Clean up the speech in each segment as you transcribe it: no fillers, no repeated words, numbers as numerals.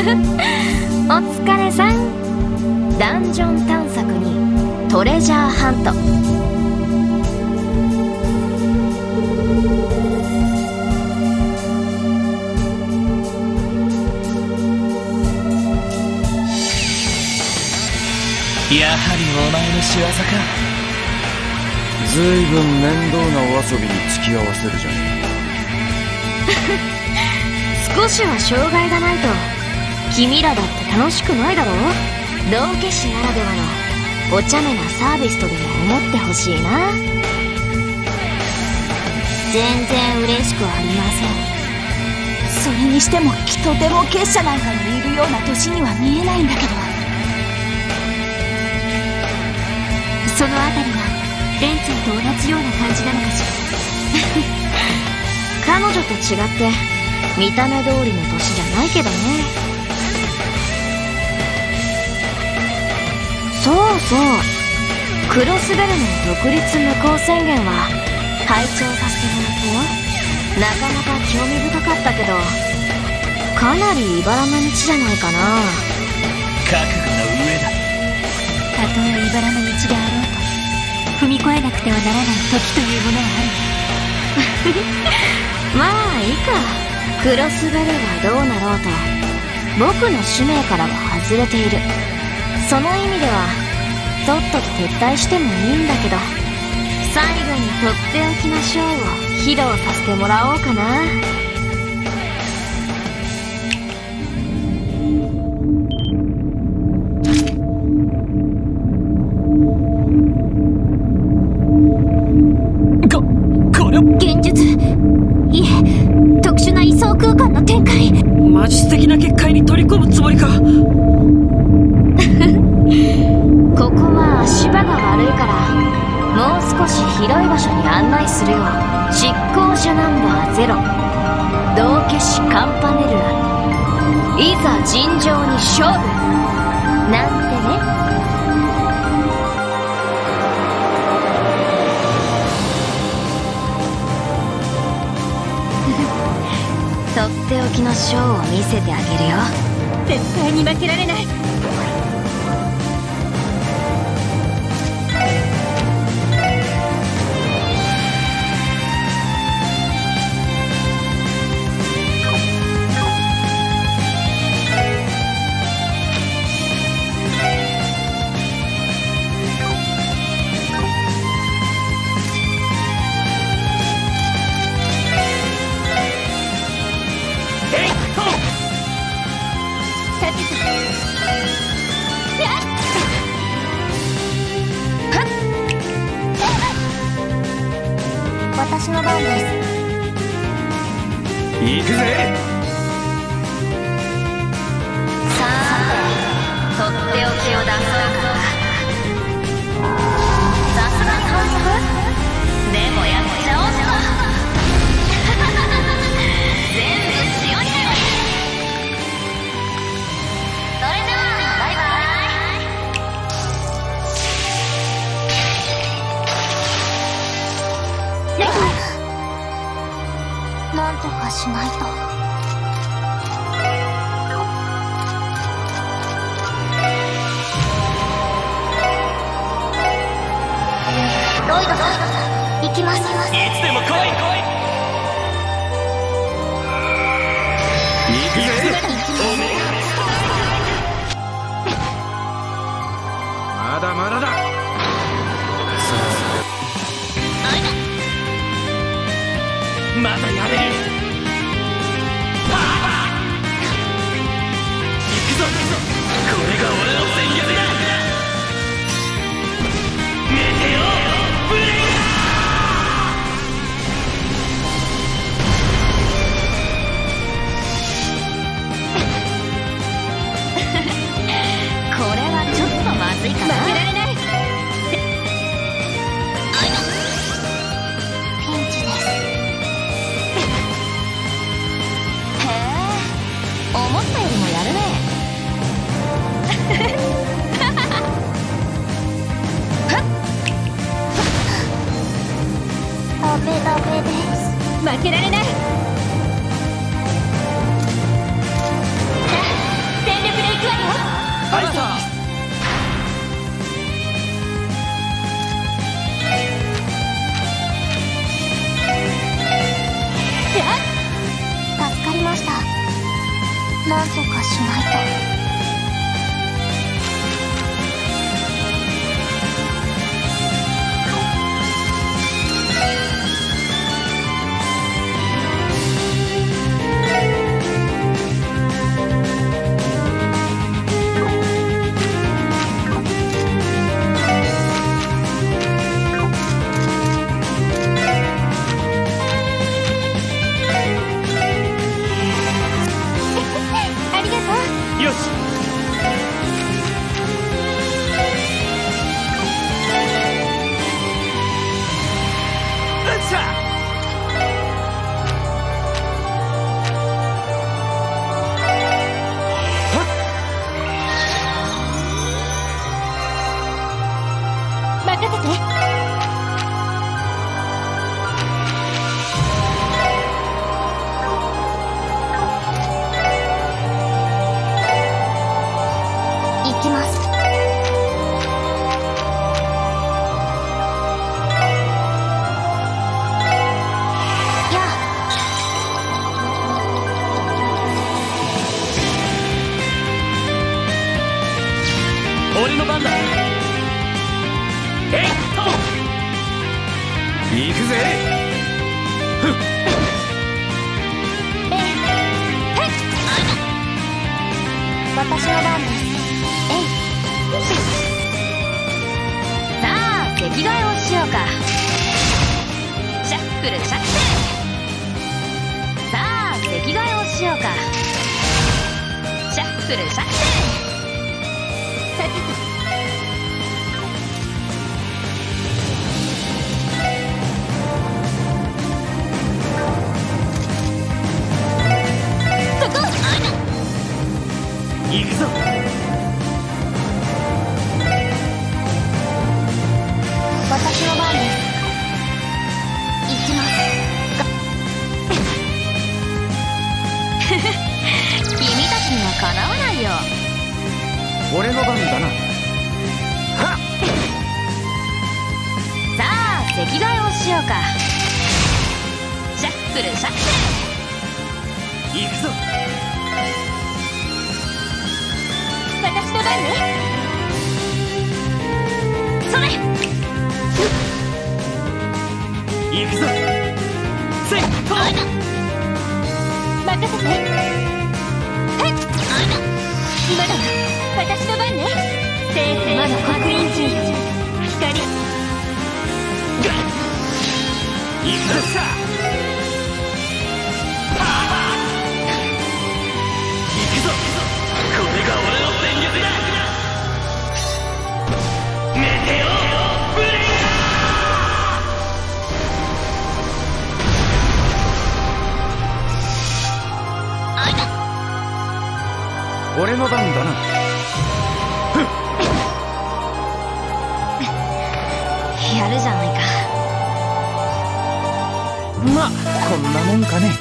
お疲れさん。ダンジョン探索にトレジャーハント。 やはりお前の仕業か。 ずいぶん面倒なお遊びに付き合わせるじゃねえか。少しは障害がないと君らだって楽しくないだろう。道化師ならではのお茶目なサービスとでも思ってほしいな。全然嬉しくはありません。 それにしてもきっとデモ結社なんかにいるような年には見えないんだけど、そのあたりがレンちゃんと同じような感じなのかしら。彼女と違って見た目通りの年じゃないけどね。そうそう、クロスベルの独立無効宣言は拝聴させてもらったよ。なかなか興味深かったけど、かなり茨な道じゃないかな。 覚悟の上だ。 たとえ茨の道であろうと踏み越えなくてはならない時というものがある。 まあいいか。クロスベルがどうなろうと僕の使命からは外れている。その意味ではとっとと撤退してもいいんだけど、最後にとっておきのショーを披露させてもらおうかな。 現実、いえ特殊な位相空間の展開。 魔術的な結界に取り込むつもりか。 ここは足場が悪いからもう少し広い場所に案内するよ。執行者ナンバー0、道化師カンパネルラ、いざ尋常に勝負なんてね。とっておきのショーを見せてあげるよ。 絶対に負けられない。 私の番です。 行くぜ。 さあ、とっておきを出そうか。さすがに反則？でもやっちゃおうか。全部塩にだよ。それじゃあバイバイ。 なんとかしないと。ロイドさん、行きます。いつでも来い。 行くぜ。まだまだだ。 まだやれる。行くぞ。これが俺の戦略だ。メテオブレイこれはちょっとまずいかな。 負けられない。 思ったよりもやるね。 ダメです。負けられない。 なんとかしないと。 よし。 任せて。行きます。やあ。 俺の番だ。えいっと。 行くぜ。 私の番です。 さあ席替えをしようか。シャッフルシャッフル。さあ席替えをしようか。シャッフルシャッフル。 さてと。そこ。 行くぞ。 私の番です。行きます。 君たちにはかなわないよ。 俺の番だな。 さあ席替えをしようか。シャッフルシャッフ行くぞ。 私の番ね。 ル。それ。 行くぞ。せいっと。 任せて。はい。まだ私の番ね。正々まだ刻印中よ。光。 行くぞさ。行くぞ。これが俺の戦略だ。メテオブレイ俺の番だな。 やるじゃないか。 まあこんなもんかね。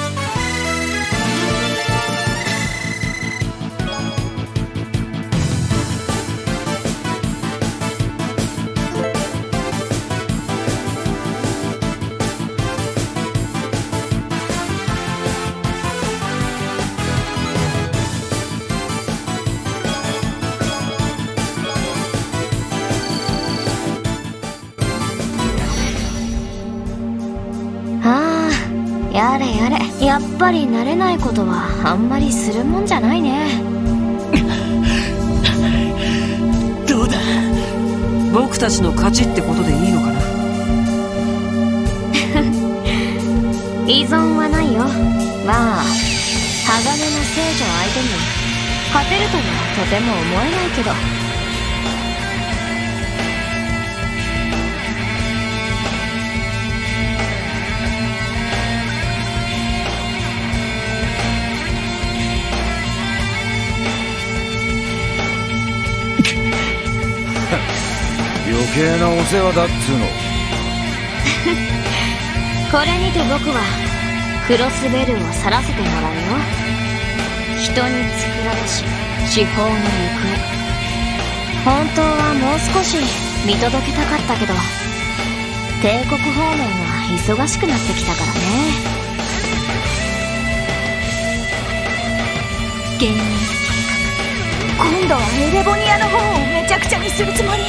やれやれ、やっぱり慣れないことはあんまりするもんじゃないね。 どうだ、僕たちの勝ちってことでいいのかな。 依存はないよ。まあ鋼の聖女相手に勝てるとはとても思えないけど。 余計なお世話だっつうの。 これにて僕はクロスベルを去らせてもらうよ。人に作られし至宝の行方、本当はもう少し見届けたかったけど、帝国方面は忙しくなってきたからね。 原因。 今度はエレボニアの方をめちゃくちゃにするつもり？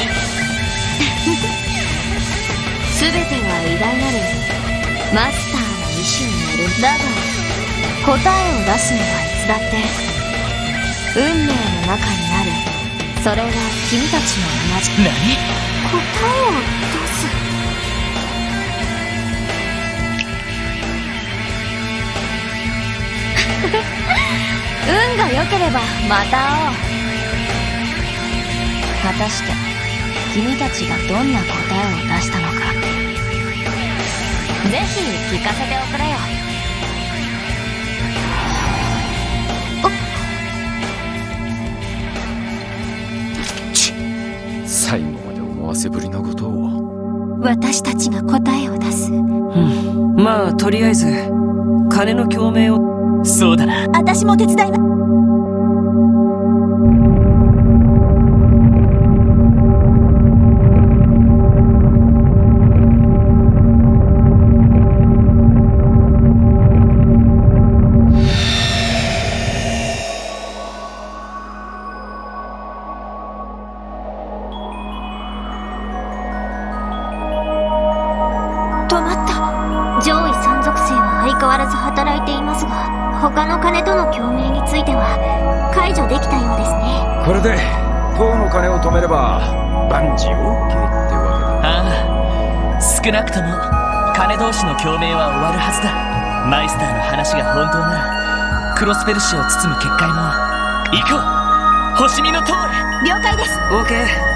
全ては偉大なるマスターの意志による。だが答えを出すのはいつだって運命の中にある。それは君たちの同じ。 何？ 答えを出す。 運が良ければまた会おう。果たして君たちがどんな答えを出したのか、ぜひ聞かせておくれよ。 最後まで思わせぶりなことを。 私たちが答えを出す。 まあとりあえず金の共鳴を。 そうだな。 私も手伝います。 上位山属性は相変わらず働いていますが、他の金との共鳴については解除できたようですね。 これで塔の金を止めれば万事 OK ってわけだ。 ああ、少なくとも金同士の共鳴は終わるはずだ。マイスターの話が本当ならクロスペルシを包む結界も。行こう、星見の塔へ。 了解です。 オーケー。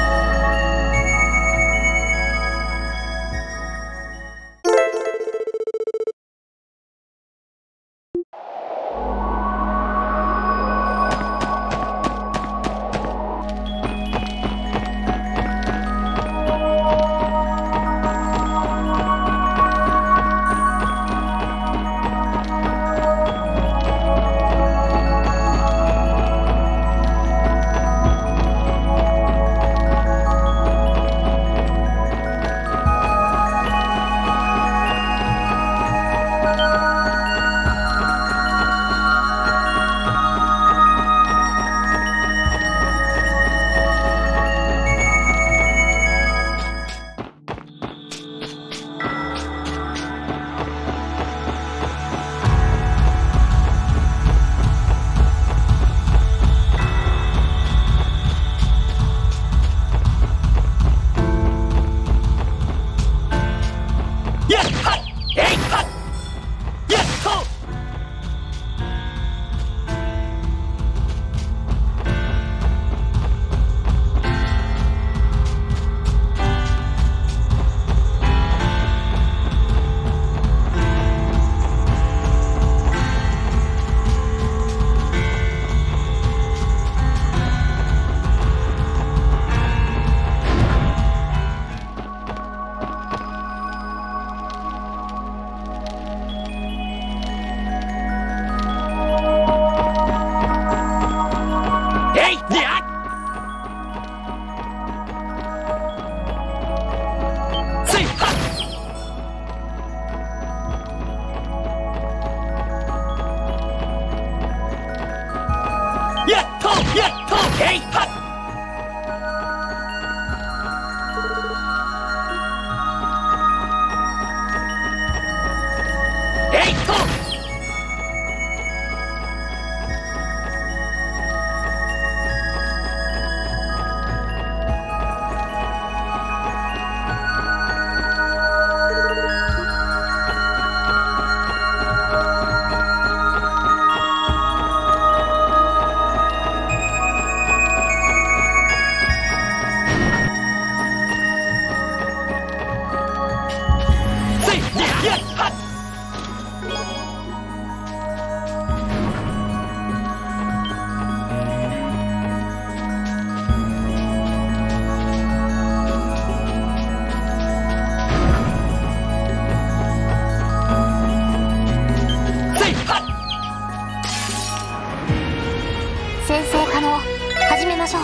先生可能、始めましょう。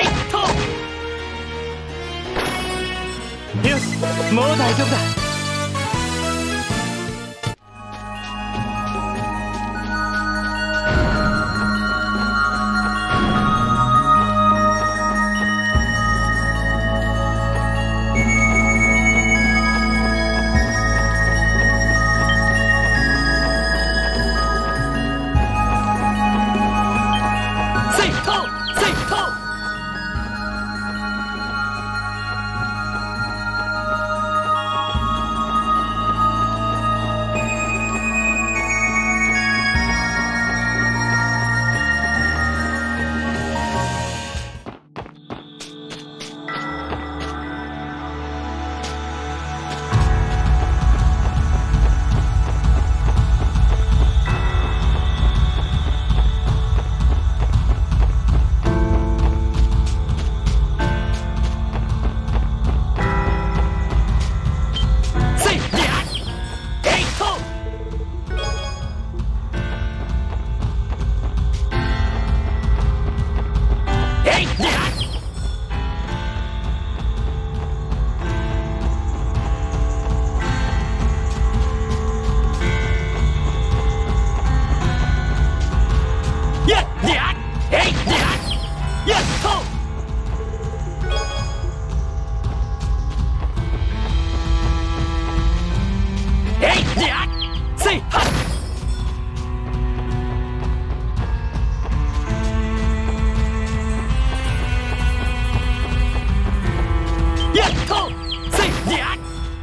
よし、もう大丈夫だ。 やっやっえいやっやっとえいやっせいはっやっとせいやっ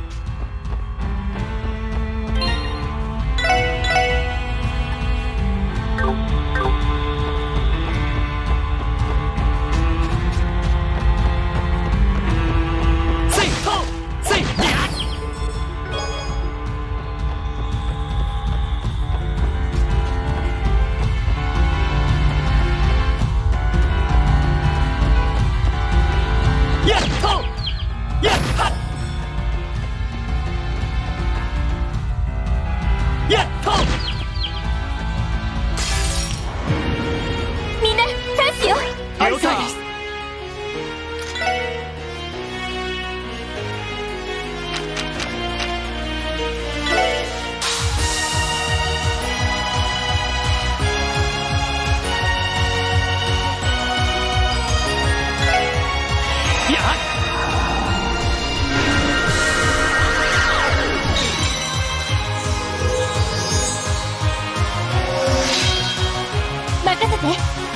みんなチャンスよ。 了解やっ任せて。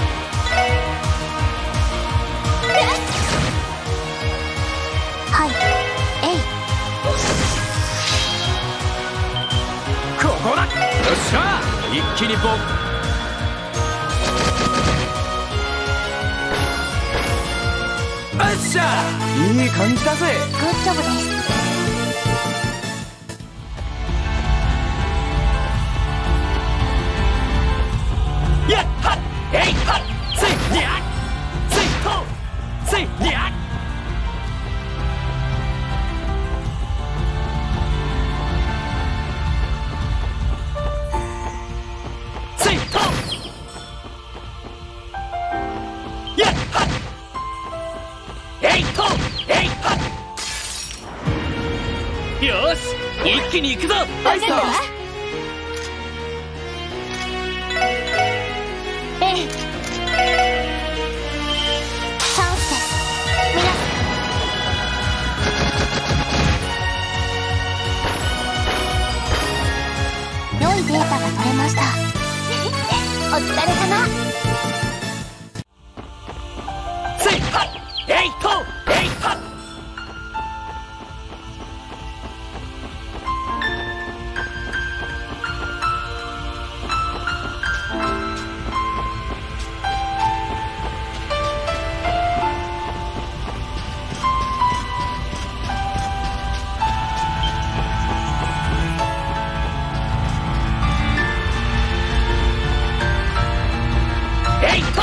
はい、えい。 ここだ。よっしゃ一気にボン。よっしゃいい感じだぜ。 グッジョブです。 やっはっえいはっせいやっせいとせいやっせいとやっはっえいとえいはっよーし一気に行くぞ。 わかったわ。ええ。チャンスです。皆さん。良いデータが取れました。お疲れ様。 せいはっえいとえいはっえいと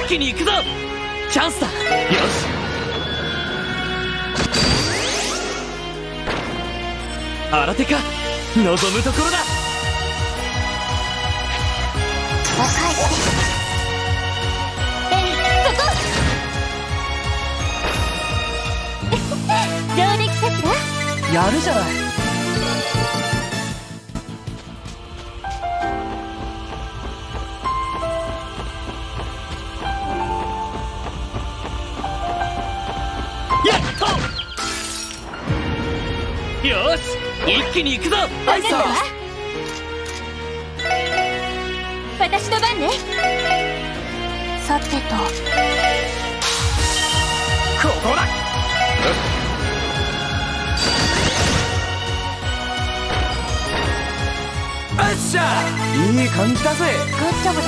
気に行くぞ。チャンスだ。よし。新手か。望むところだ。 お返しです。そこ上出来さすがやるじゃない。やっと。よし、一気に行くぞ。 わかったわ。私の番ね。さてとここだ。よっしゃ、いい感じだぜ。 グッジョブです。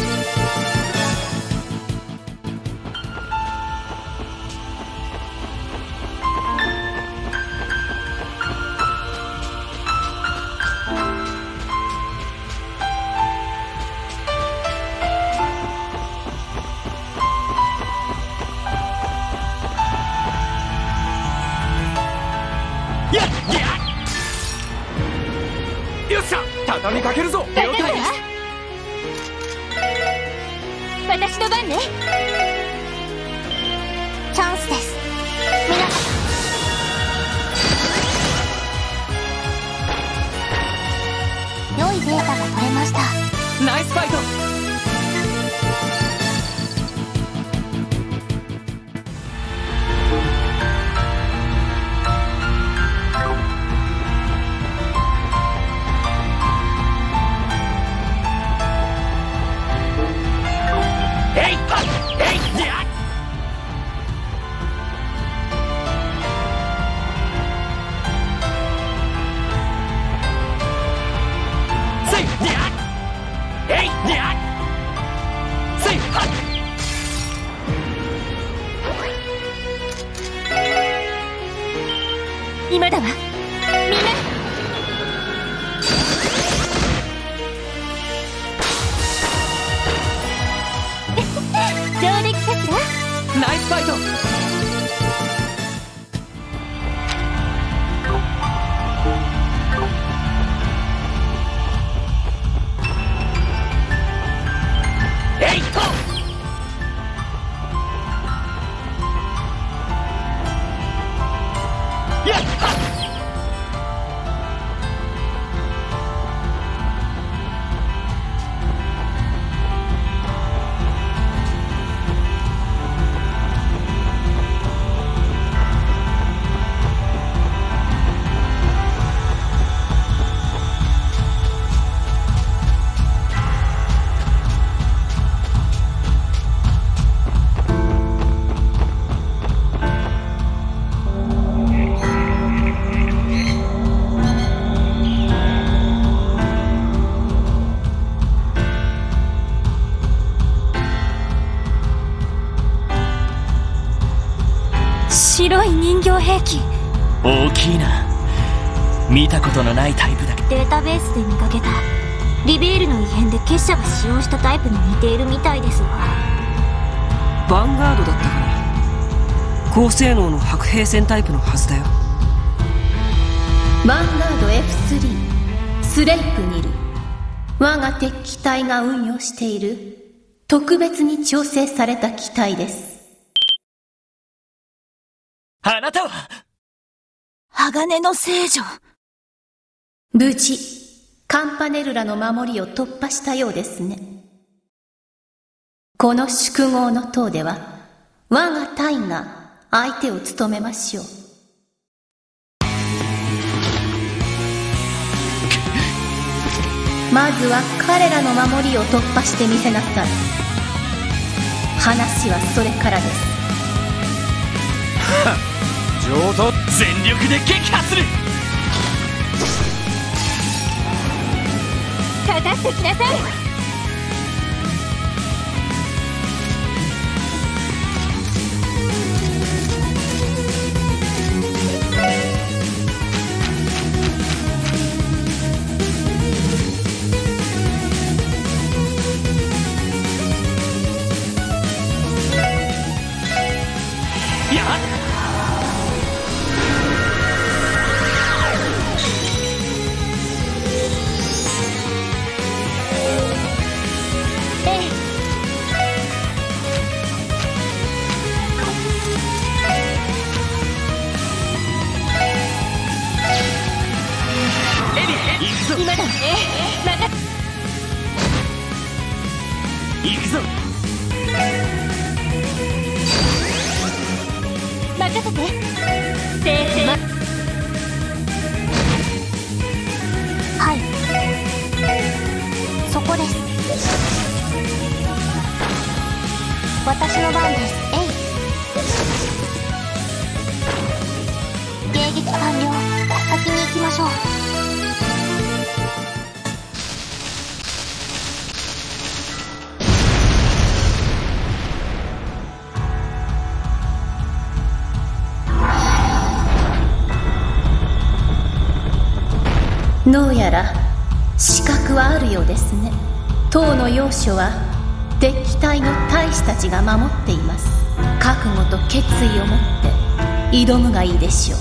よっしゃ、畳みかけるぞ。 わかったわ。私の番ね。チャンスです。皆さん、良いデータが取れました。 ナイスファイト。 今だわ。みんな上出来さすが。 ナイスファイト。えいっと。やっ白い人形兵器。 大きいな。見たことのないタイプだ。 データベースで見かけたリベールの異変で結社が使用したタイプに似ているみたいですわ。 ヴァンガードだったかな。高性能の白兵戦タイプのはずだよ。 ヴァンガード F3 スレイプにいる我が敵機体が運用している特別に調整された機体です。 あなたは鋼の聖女。 無事カンパネルラの守りを突破したようですね。この宿業の塔では我が隊が相手を務めましょう。まずは彼らの守りを突破してみせなさい。話はそれからです。 上等。 全力で撃破する。 かかってきなさい。 ぞ。 任せて。はい、そこです。私の番です。迎撃完了。先に行きましょう。 どうやら資格はあるようですね。党の要所は敵機隊の大使たちが守っています。覚悟と決意を持って挑むがいいでしょう。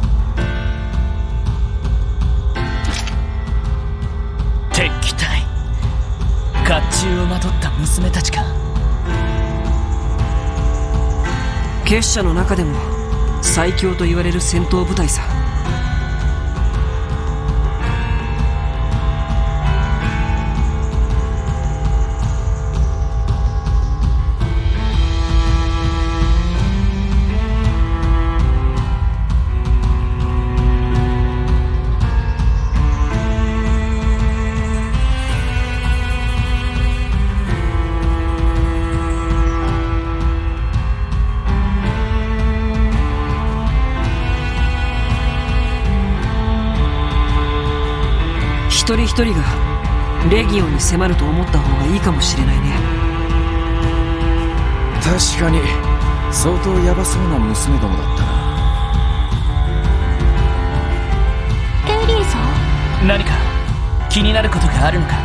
敵機隊、甲冑をまとった娘たちか。 結社の中でも最強と言われる戦闘部隊さ。一人一人がレギオンに迫ると思った方がいいかもしれないね。 確かに相当ヤバそうな娘どもだったな。 エリーさん、 何か気になることがあるのか。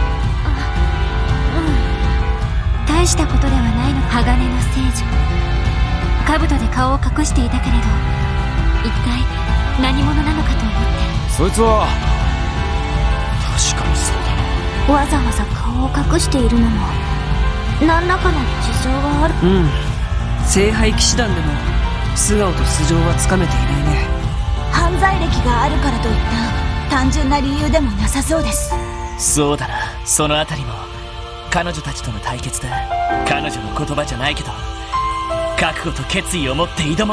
大したことではないの。鋼の聖女、兜で顔を隠していたけれど、一体何者なのかと思って。 そいつは確かにそうだな。 わざわざ顔を隠しているのも何らかの事情がある。 聖杯騎士団でも素顔と素性はつかめていないね。 犯罪歴があるからといった単純な理由でもなさそうです。 そうだな、そのあたりも彼女たちとの対決だ。彼女の言葉じゃないけど、覚悟と決意を持って挑もう。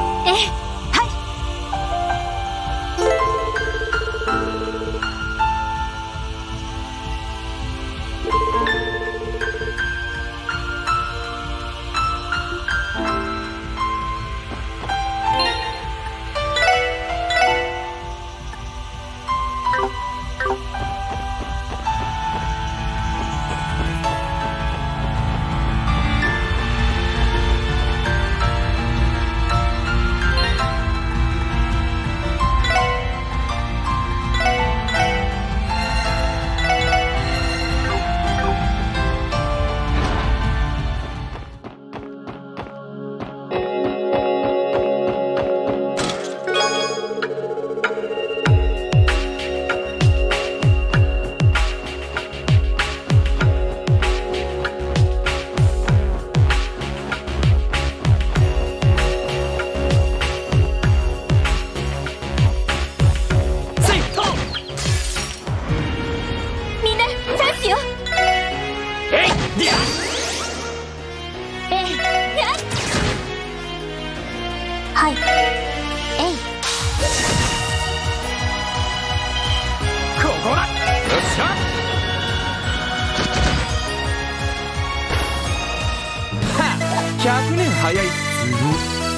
はい。 ここだ。よっしゃ。は、100年早いっつうの。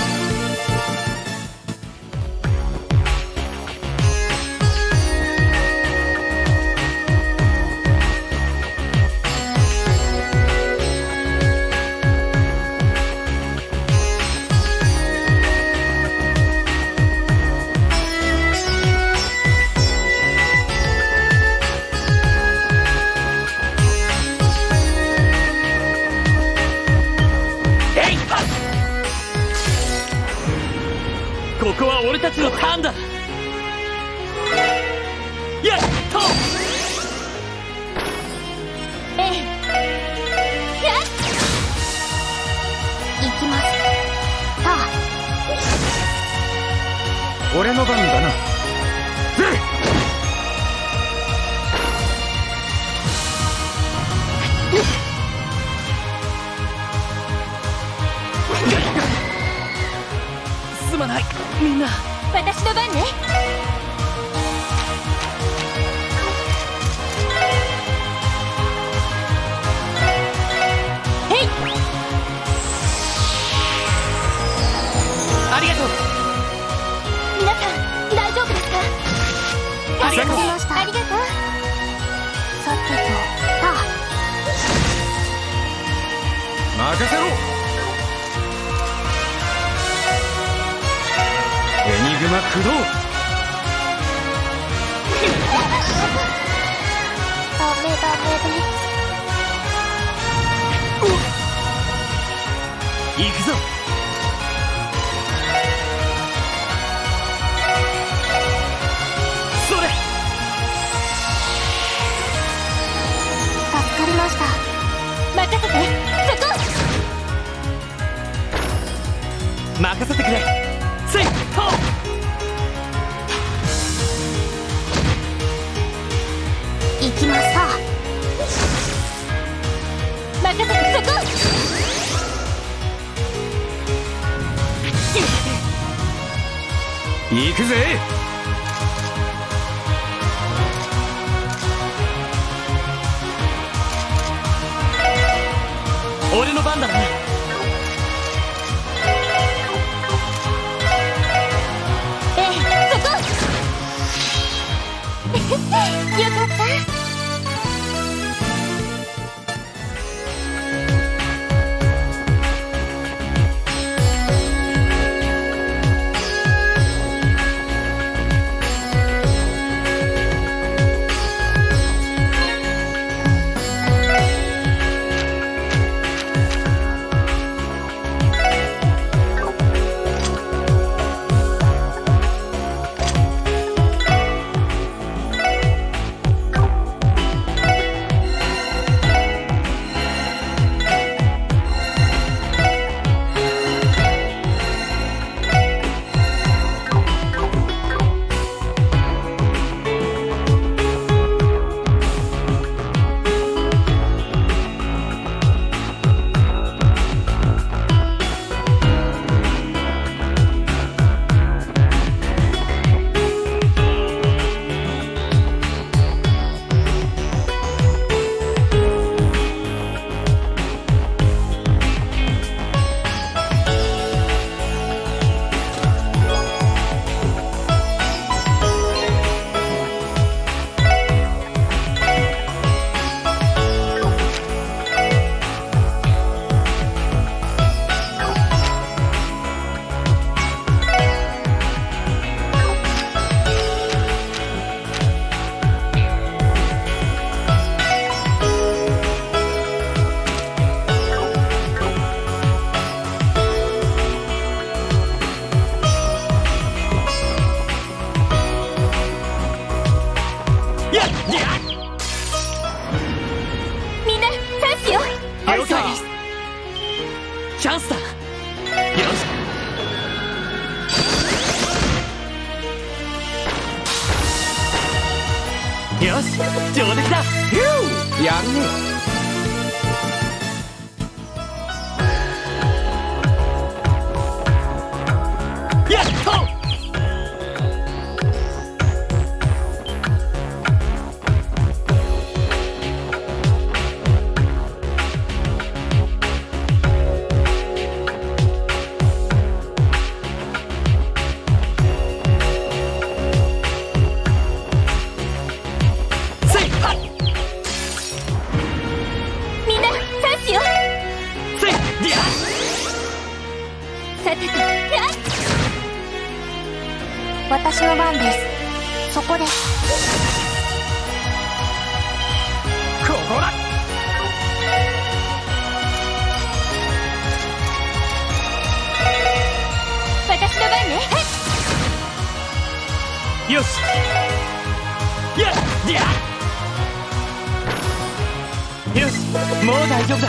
ここは俺たちのターンだ。やっと行きます。さあ、 俺の番だな。 すまないみんな。 私の番ね。へい。 ありがとう。 皆さん大丈夫ですか？ ありがとう。 ありがとう。さてと、 任せろ。エニグマ駆動。 ダメです。 行くぞ。それ。 助かりました。任せて。そこ。 任せてくれ。せいほう。 行きました。任せて。そこ。 行くぜ。 俺の番だな。 そこ。よかった。みんなチャンスよ。 了解です。チャンスだ。よしよし、上出来だ。 やるね。 やっと。 私の番です。そこです。 ここだ。 私の番ね。 よし。やっやっ。よし、もう大丈夫だ。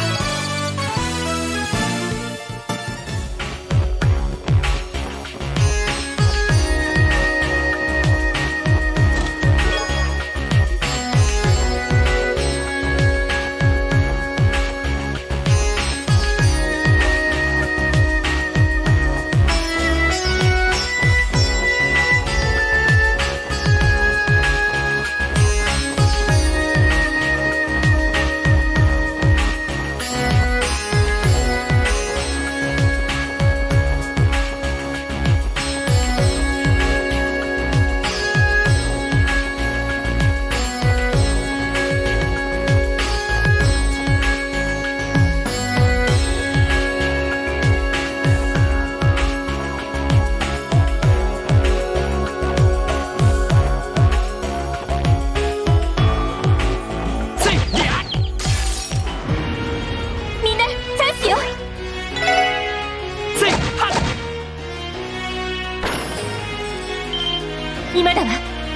今だわ。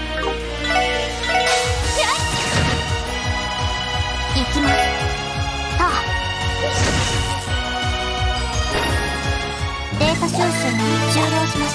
行きます。ター。データ収集に終了しました。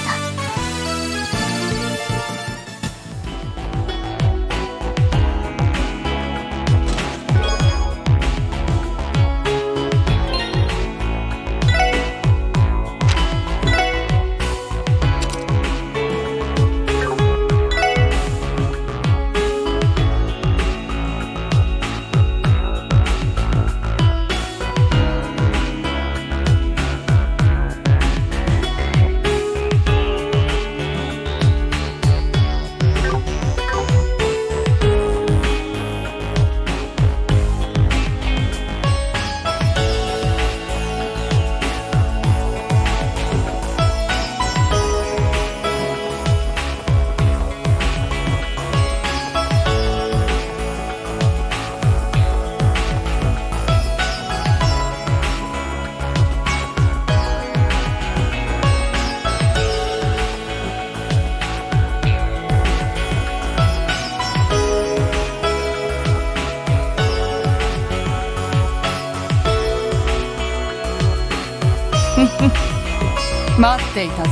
待っていたぞ。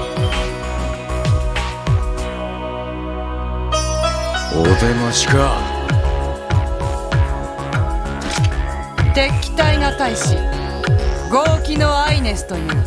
お出ましか。 敵機体が大使豪気のアイネスという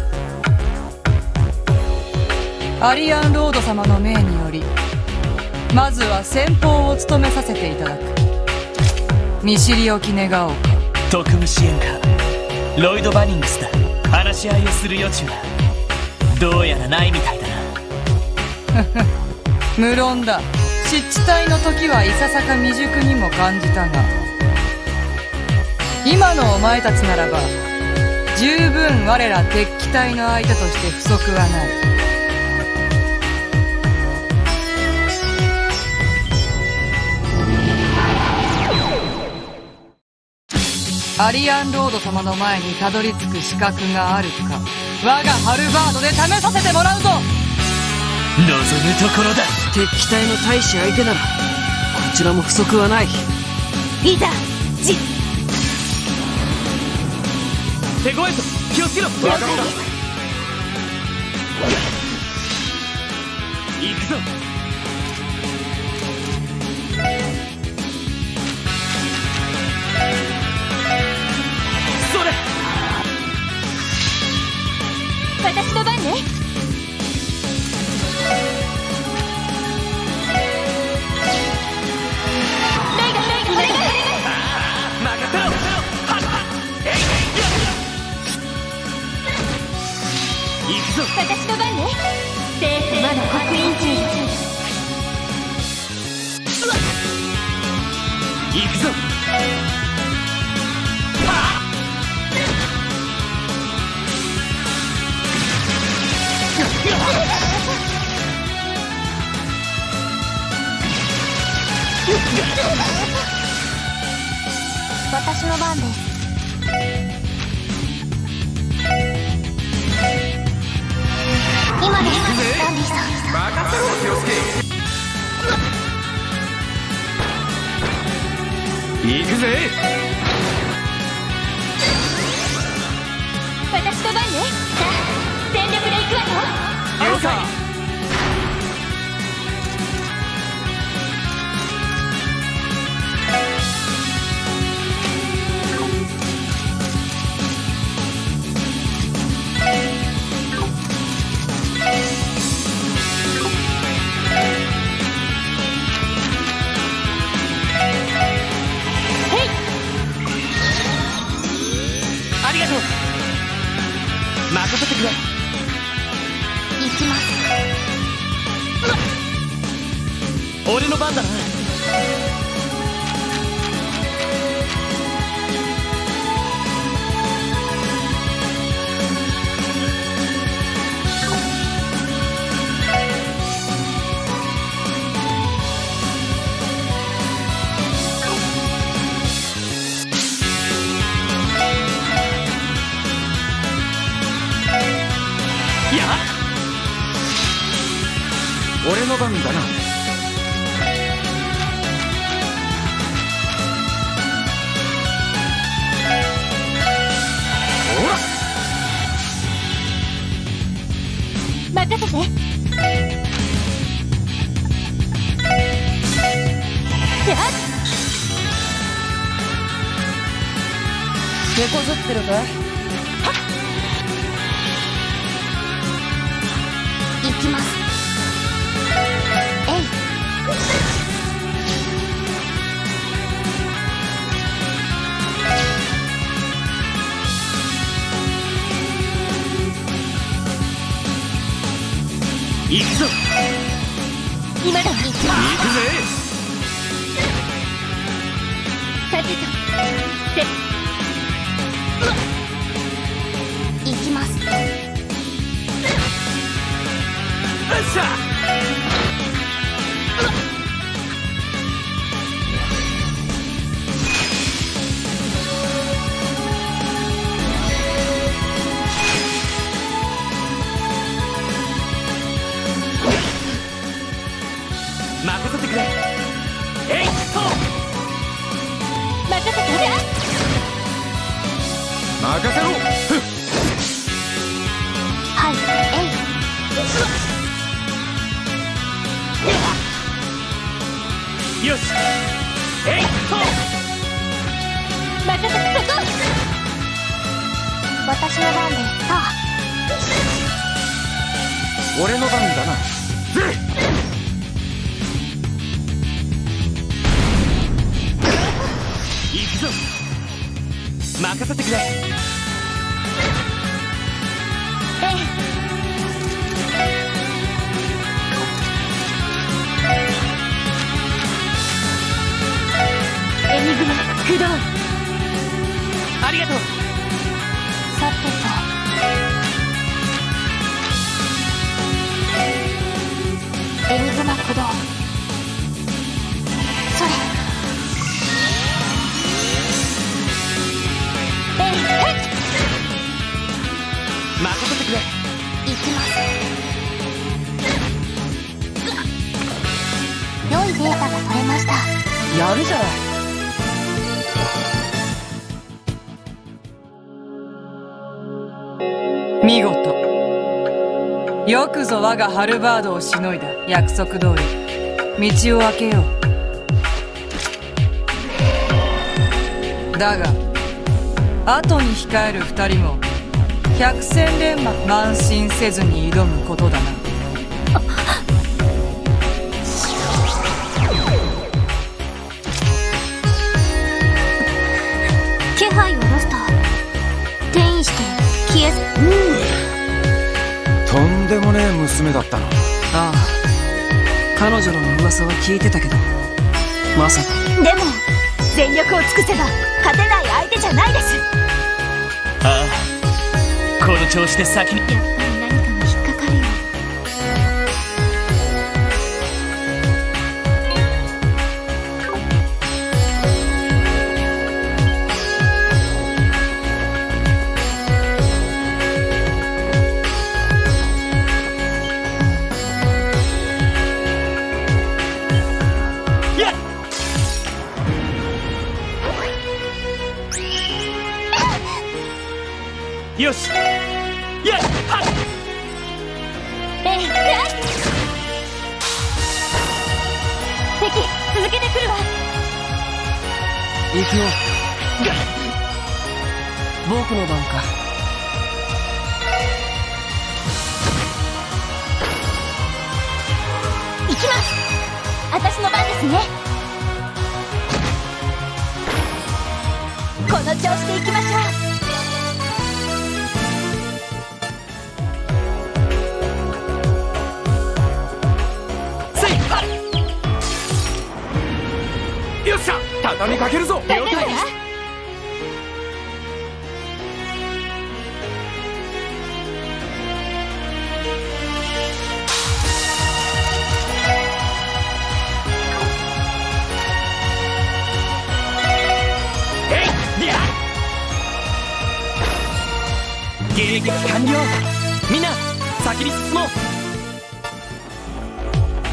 アリアンロード様の命により、まずは先方を務めさせていただく。見知りおき願おうか。 特務支援官ロイド・バニングスだ。話し合いをする余地はどうやらないみたいだな。 無論だ。湿地帯の時はいささか未熟にも感じたが、今のお前たちならば十分我ら敵機隊の相手として不足はない。アリアンロード様の前にたどり着く資格があるか、我がハルバードで試させてもらうぞ。 望むところだ。 敵機体の大使相手ならこちらも不足はない。 いざ手ごえと気をつけろ。分かった。行くぞ。それ。 私の番ね。私の番ね。聖魔の刻印中。 行くぞ。 私の番です。今です、ダンディさん。 任せろ、気をつけ。行くぜ。 私の番ね。さあ、全力で行くわよ。 了解。ありがとう。任せてくれ。 行きます。 俺の番だな。 俺の番だな。 任せて。 手こずってるかい？ 行きます。えい。 行くぞ。 今だ。行く行くぜ。 さてと。 行きます。 よっしゃ。任せてくれ。えいっと。 任せて。 任せろ。 はい、えい。 よし。えいっと。 任せて。そこ。 私の番です。さあ。 俺の番だな。 行くぞ。任せてくれ。 エニグマ駆動。 ありがとう。 さてと。エニグマ駆動。それ。 任せてくれ。 行きます。良いデータが取れました。 やるじゃない。見事。よくぞ我がハルバードをしのいだ。約束通り道を開けよう。だが後に控える二人も百戦錬磨慢心せずに挑むことだな。 気配をロスト。転移して消えず。 とんでもねえ娘だったな。 ああ、彼女の噂は聞いてたけど、まさか。 でも全力を尽くせば勝てない相手じゃないです。 ああ、この調子で先に。 やっぱり何かが引っかかるよ。 よし。やっはっ。 敵続けてくるわ。 行くよ。僕の番か。 行きます。私の番ですね。この調子で行きましょう。 よっしゃ、畳みかけるぞ。 大丈夫だ。 迎撃完了。みんな先に進もう。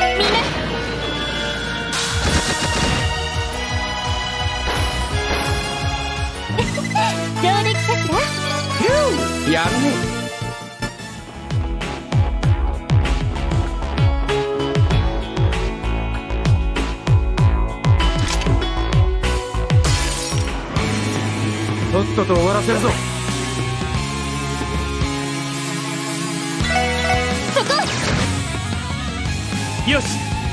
上出来かしら。 やるね。とっとと終わらせるぞ。 そこ。 よし。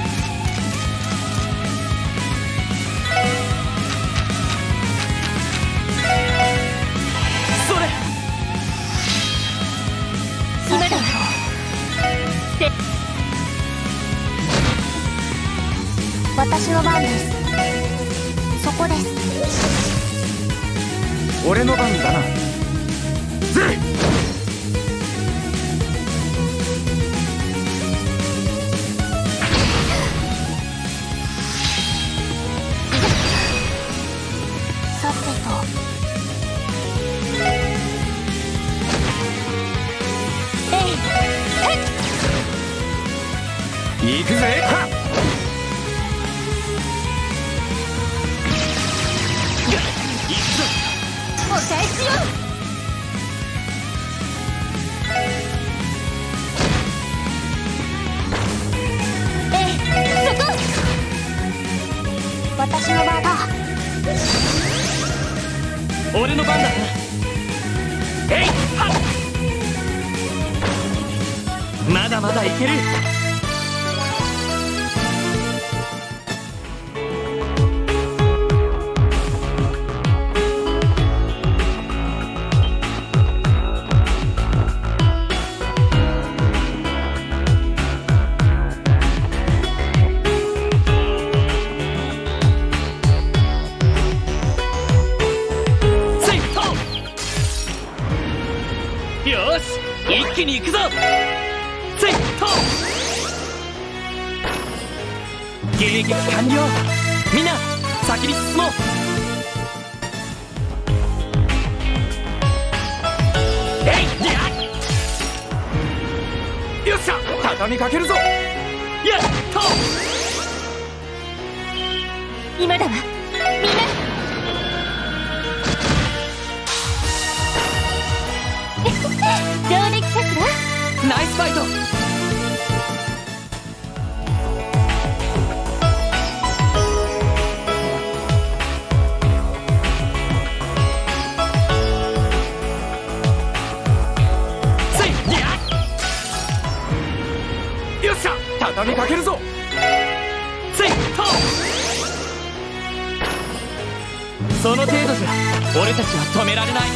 それ。 今だ。私の番です。そこです。 俺の番だな。ぜい。 さてと。 行くぜ。はっ。 お返しよ。そこ。私の番だ。 俺の番だな。えいはっ。まだまだいける。よし、一気に行くぞ。せいと迎撃完了。みんな先に進もう。えいやっ、よっしゃ、 畳みかけるぞ。 やっと。 今だわ。みんな。上出来かしら。 ナイスファイト。せいやっ、 よっしゃ、畳みかけるぞ。 せいとその程度じゃ俺たちは止められない。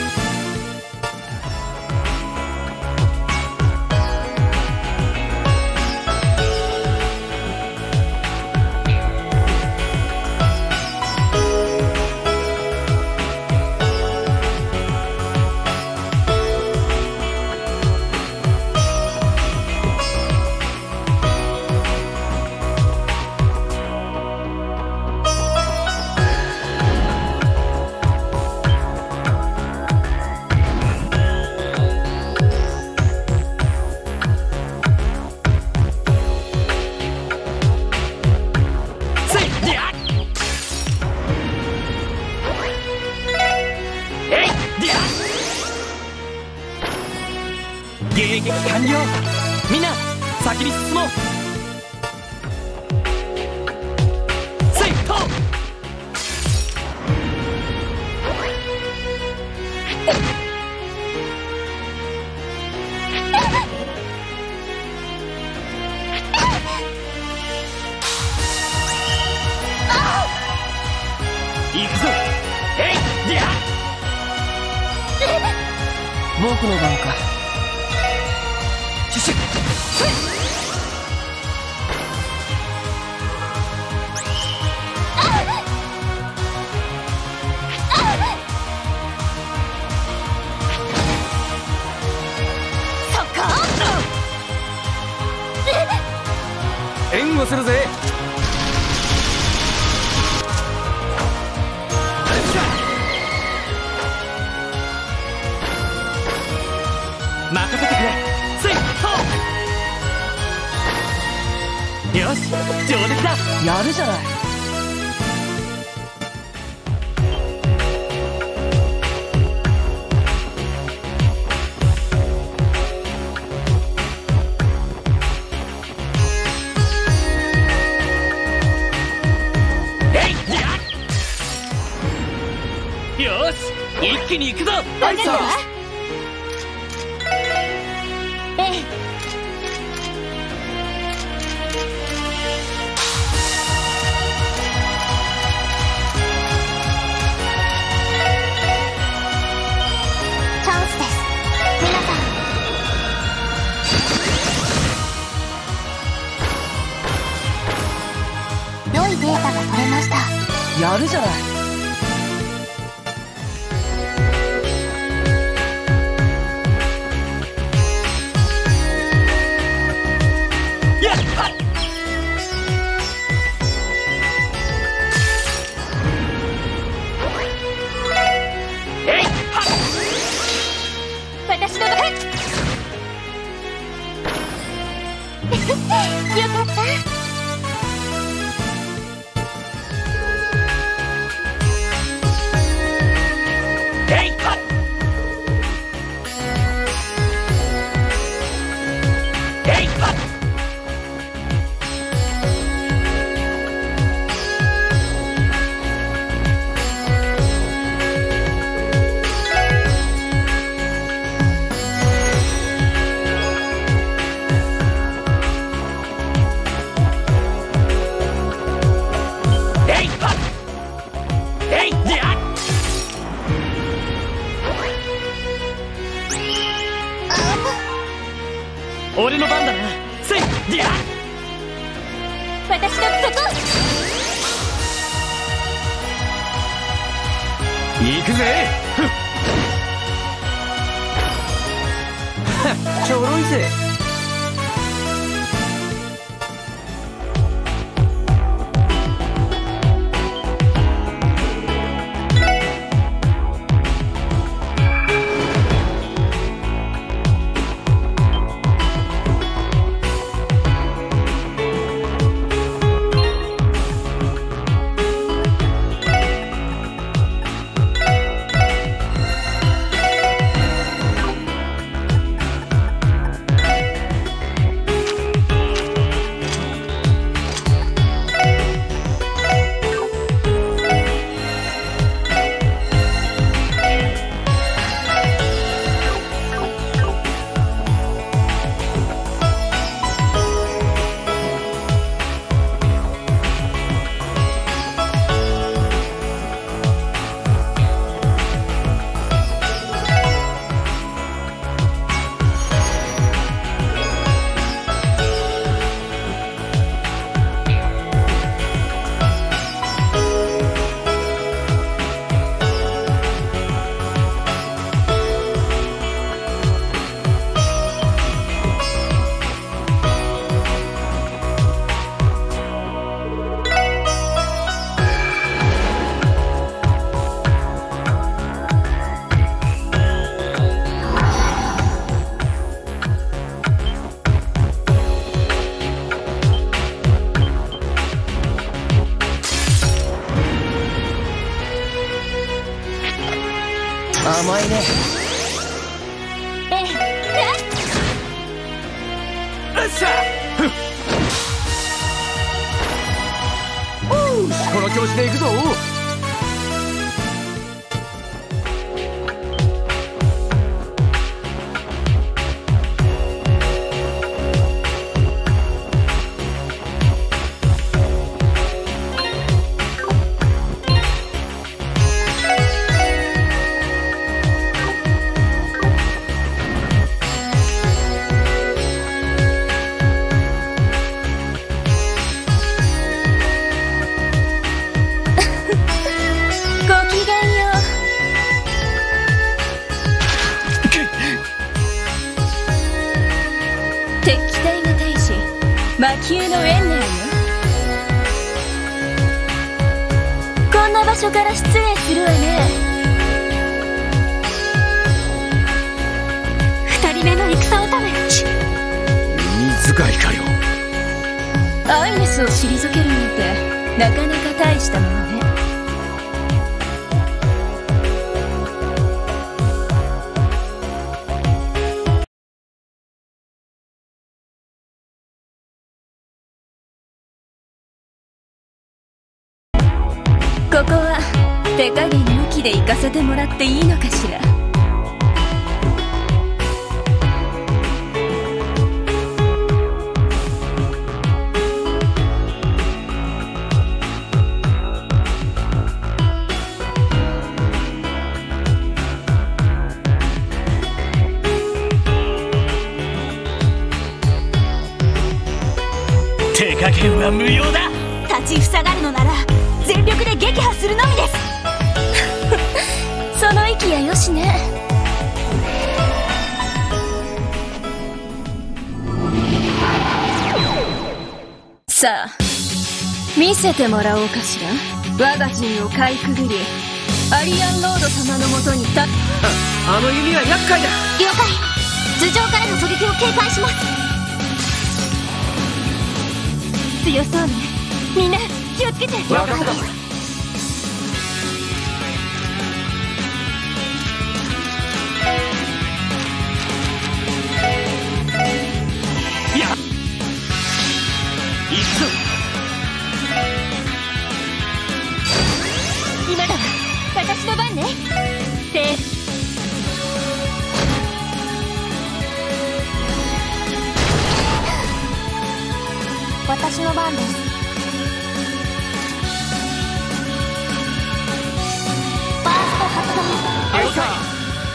迎撃完了。みんな先に進もう。せいと行くぞ。えいやっ、僕の番か。シュシュッ。 援護するぜ。 任せてくれ。せいとよし、上出来だ。 やるじゃない。 よし、一気に行くぞ。 分かったわ。ええ。チャンスです、皆さん。良いデータが取れました。 やるじゃない。 私のよかった。 俺の番だな。せい、ディア。 私のそこ。 行くぜ。ちょろいぜ。 甘いね。 ええ。 よっしゃ。この調子で行くぞ。 敵機体が対し魔球の園内よ。こんな場所から失礼するわね。 二人目の戦をため。 耳遣いかよ。 アイネスを退けるなんてなかなか大したものね。ここは手加減抜きで行かせてもらっていいのかしら。 手加減は無用だ。 立ちふさがるのなら全力で撃破するのみです。その息やよしね。さあ見せてもらおうかしら。我が陣をかいくぐりアリアンロード様のもとに立っあの弓は厄介だ。 了解。頭上からの狙撃を警戒します。 強そうね。みんな気をつけて。 わかった。 いや行くぞ。 今だわ。私の番ね。 私の番です。バースト発動。 了解。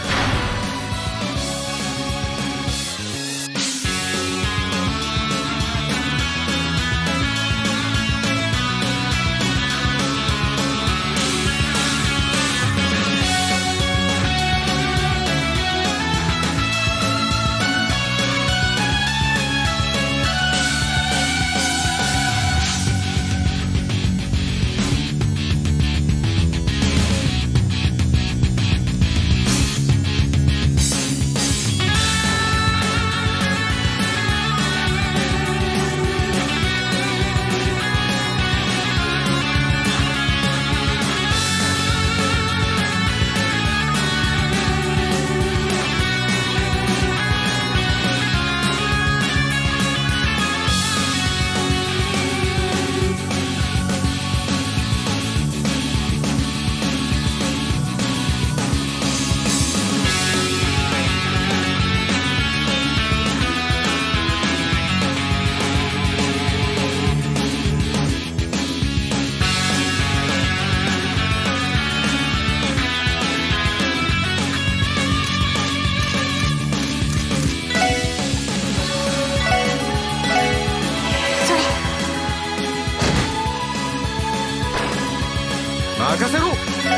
任せろ。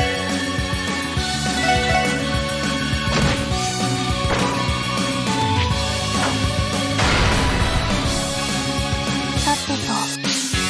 さてと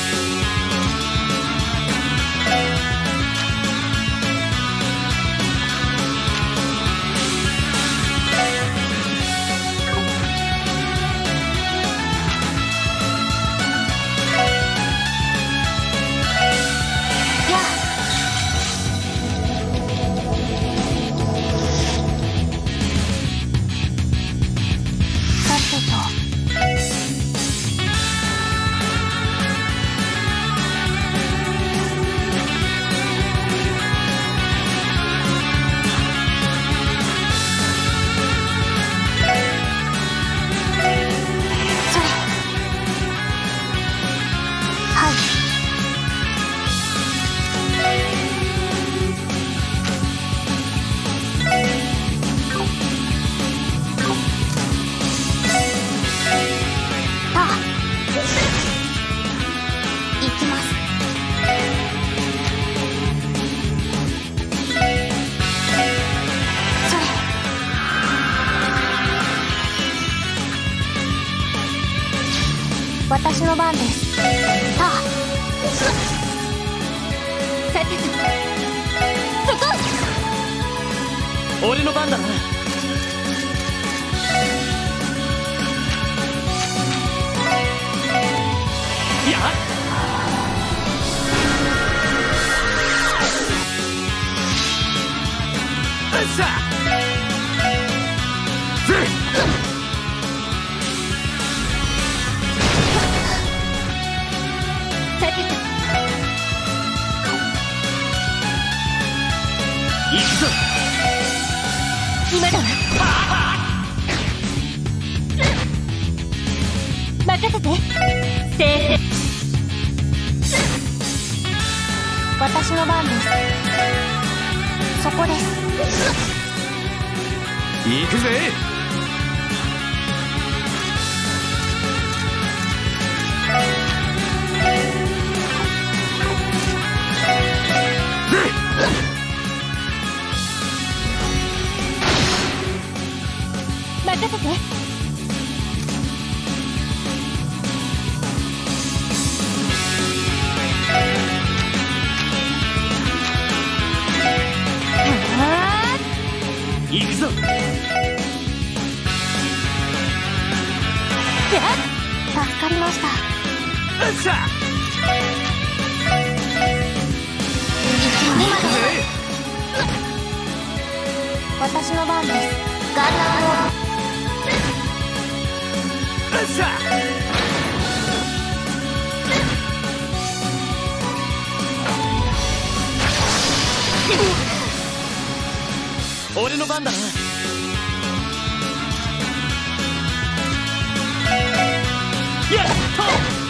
私の番です。さあさてとそこ。 俺の番だな。やさあ行くぞ。 今だわ。任せて。せ私の番です。そこです。 行くぜ。 任せて。 行くぞ。 助かりました。私の番です。ガンナーロード。 俺の番だな。やっと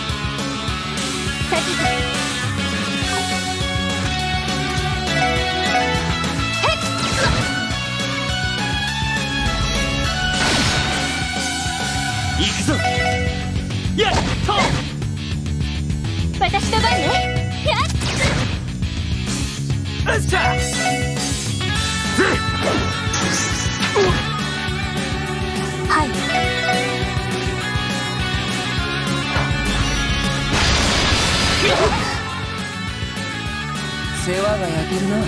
行くぞ。やっと私の番ね。 よっしゃ。 はい。 世話が焼けるな。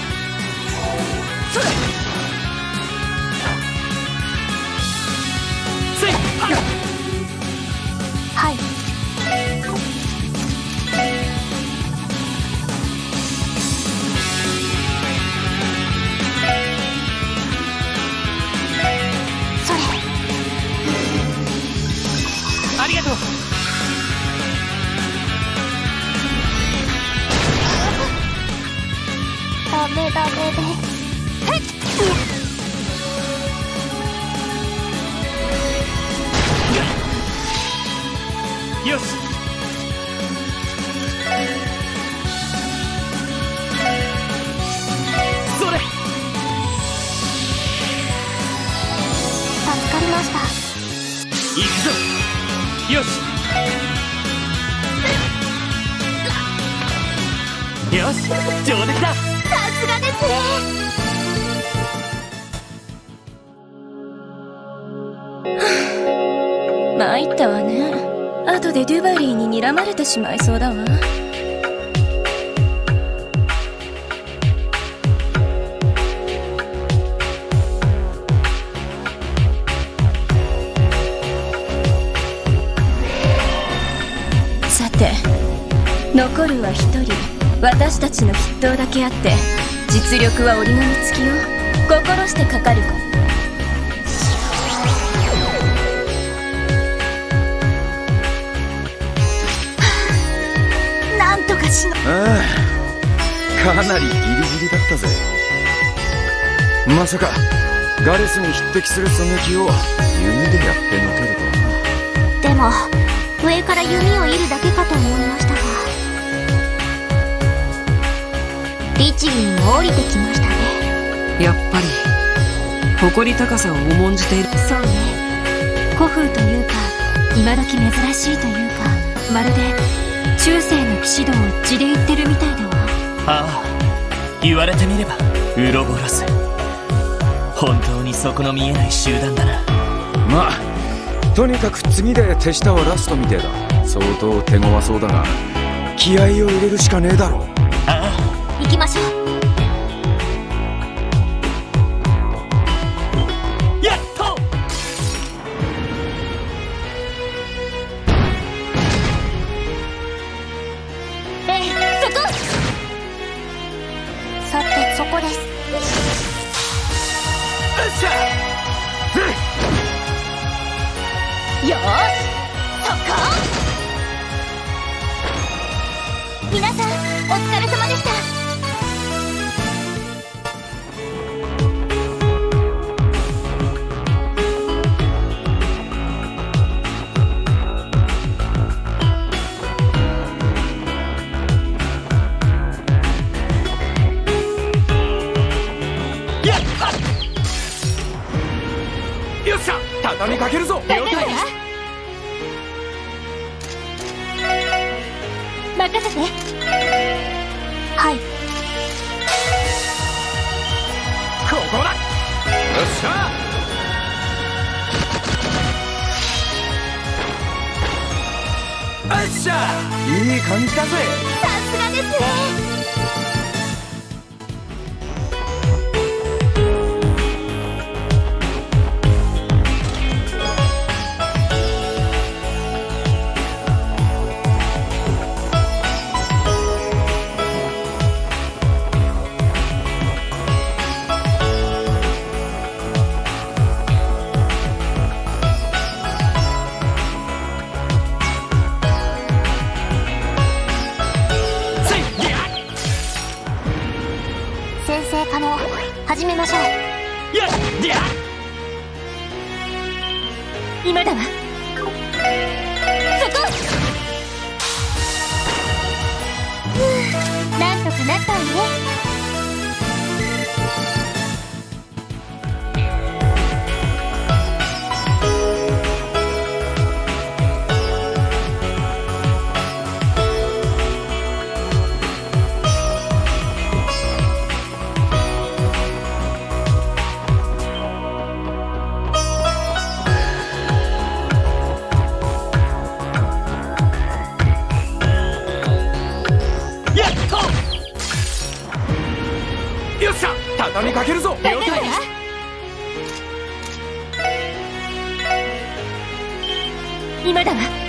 はい。それ。 ありがとう。 ダメダメで。 よし。それ。 助かりました。 行くぞ。よし。よし、上出来だ。 さすがですね。 参ったわね。後でデュバリーに睨まれてしまいそうだわ。さて、残るは一人。私たちの筆頭だけあって実力は折り紙付きよ。心してかかる子。 なんとかしの。 ああ、かなりギリギリだったぜ。まさかガレスに匹敵する狙撃を弓でやってのけるとはな。 でも上から弓を射るだけかと思いましたが、律儀にも降りてきましたね。 やっぱり誇り高さを重んじている。 そうね。古風というか今時珍しいというか、まるで中世の騎士道を地で言ってるみたいだわ。 ああ、言われてみればウロボロス。本当に底の見えない集団だな。 まあとにかく次で手下はラストみてえだ。相当手強そうだが気合を入れるしかねえだろう。 ああ、 行きましょう。 やっと。 そこです。よーし、そこ。皆さんお疲れ様でした。 よっしゃ、畳みかけるぞ。 了解だ。任せて。はい。 ここだ。よっしゃ。よっしゃ、いい感じだぜ。 さすがですね。先生可能、始めましょう。 やっやっ今だわ。そこ。なんとかなったわね。 よっしゃ、畳みかけるぞ。 了解だ。今だわ。みんな。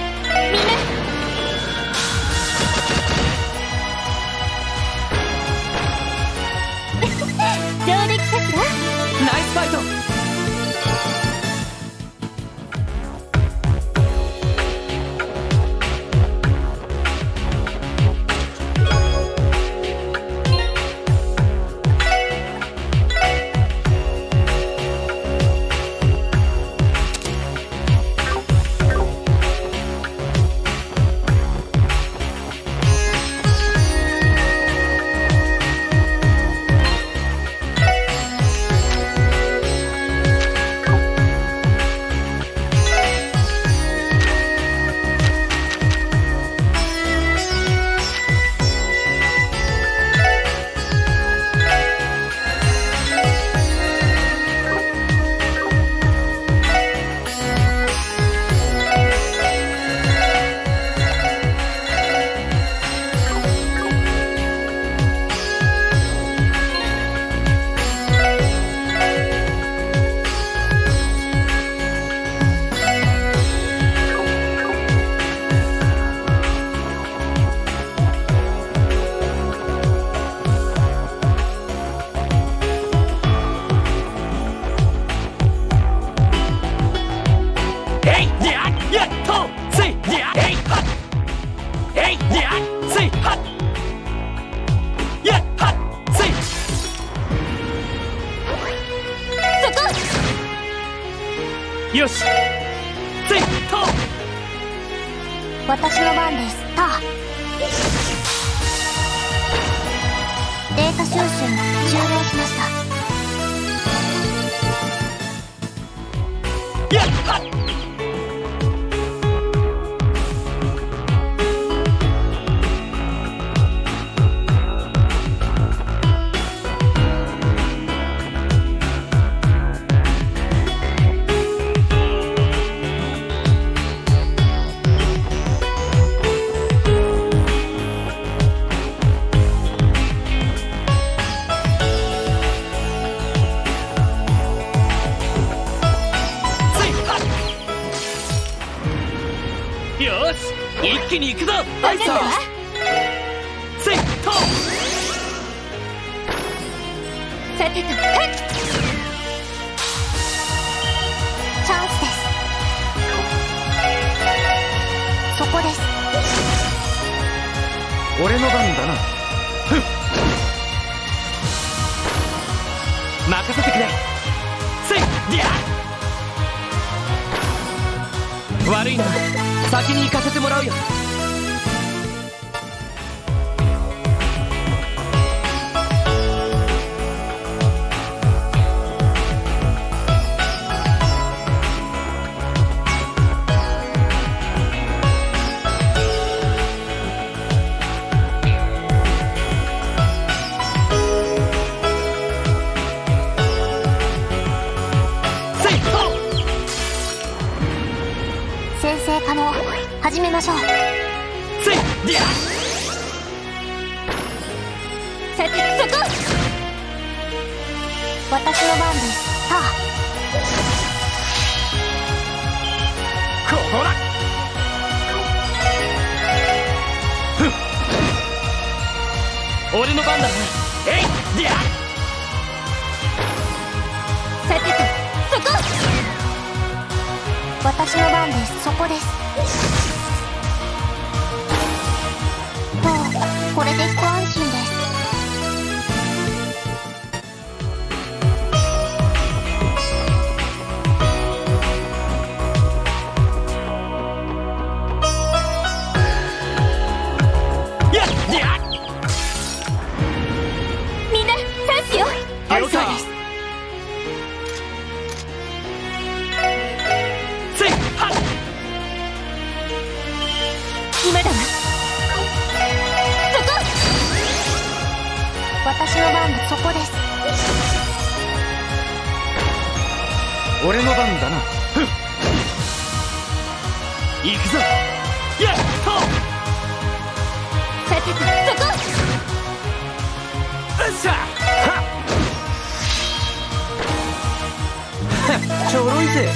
上出来かしら。 ナイスファイト。よし、せいと。 私の番です。タデータ収集終了しました。 やっはっ。よし、一気に行くぞ。 わかったわ。 せいと。 さてと、チャンスです。そこです。 俺の番だな。 任せてくれ。せいりゃ悪いな、先に行かせてもらうよ。 始めましょう。 せいりゃさて、そこ。私の番です。さあ、 ここだ。俺の番だな。えいりゃさてと、そこ。私の番です。そこです。これで一安心です。みんな、チャンスよ。 了解です。せいはっ今だな。私の番でそこです。 俺の番だな。 行くぞ。やっと。 さてと、そこ。 よっしゃ。 ちょろいぜ。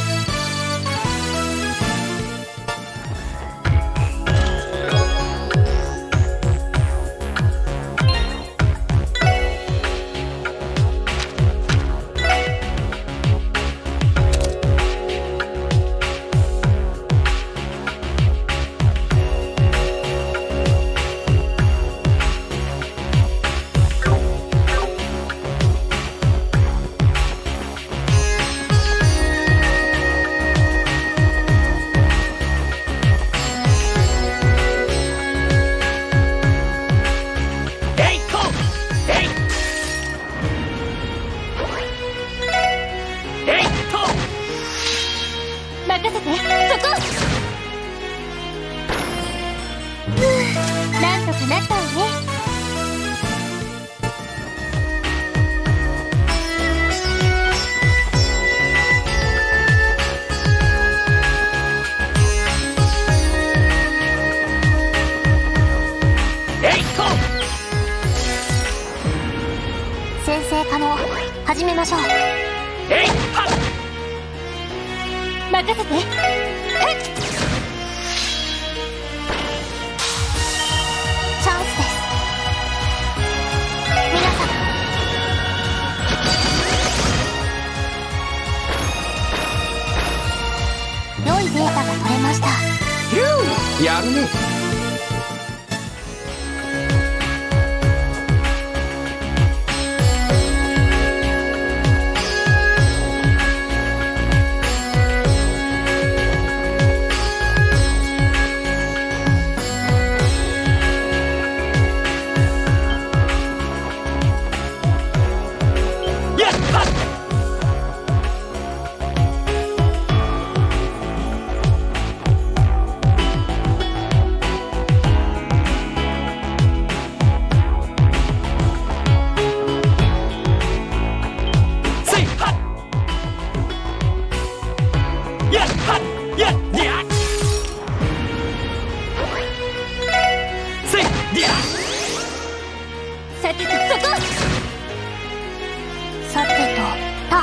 任せて、そこ。なんとかなったわね。先生可能、始めましょう。任せて。チャンスです。皆さん、良いデータが取れました。 やるね。 さてと、そこ。さてと、た。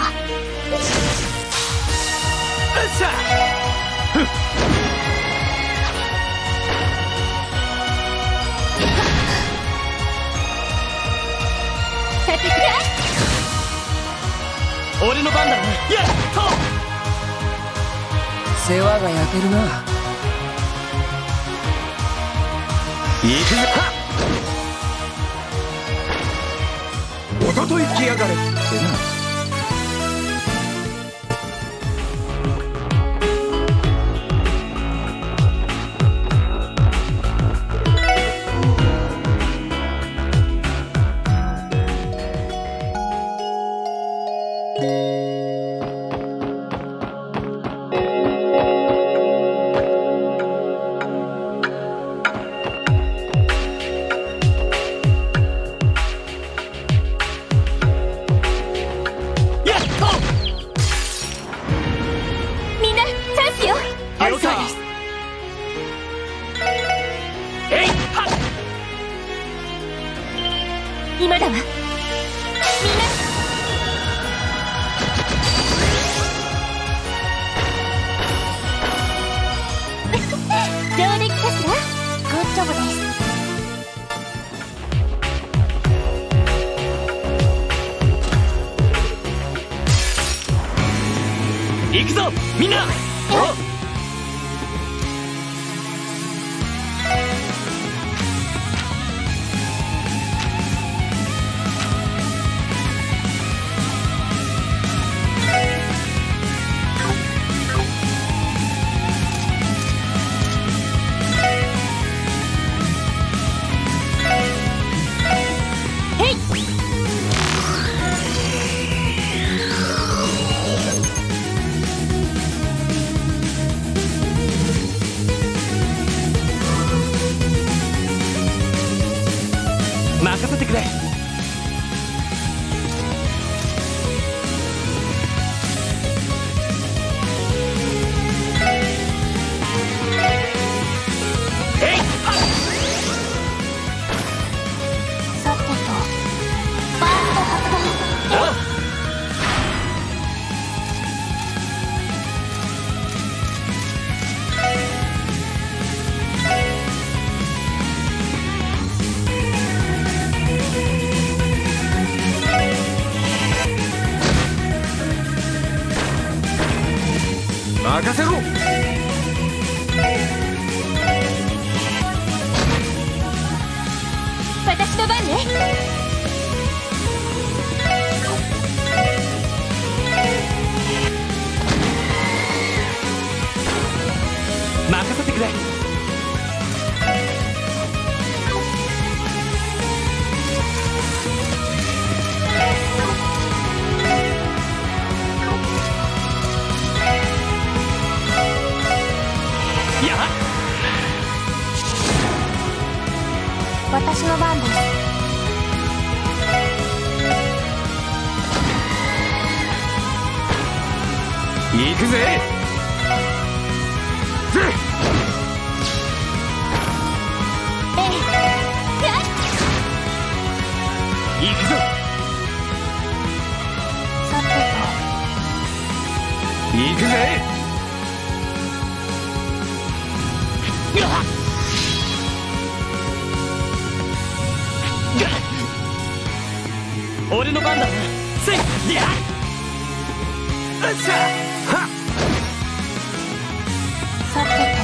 さてと、 俺の番だな。やっと世話が焼けるな。 行くぞ。おととい来やがれってな。 今だわ。みんな上出来かしら。グッジョブです。 行くぞみんな。任せてくれ。 さてとバースト発動。 任せろ。 私の番ね。 任せてくれ。 私の番です。 行くぜ。 行くぞ。 さてと行くぜ。 俺の番だな。せいやっよっしゃ。はっ。 さてと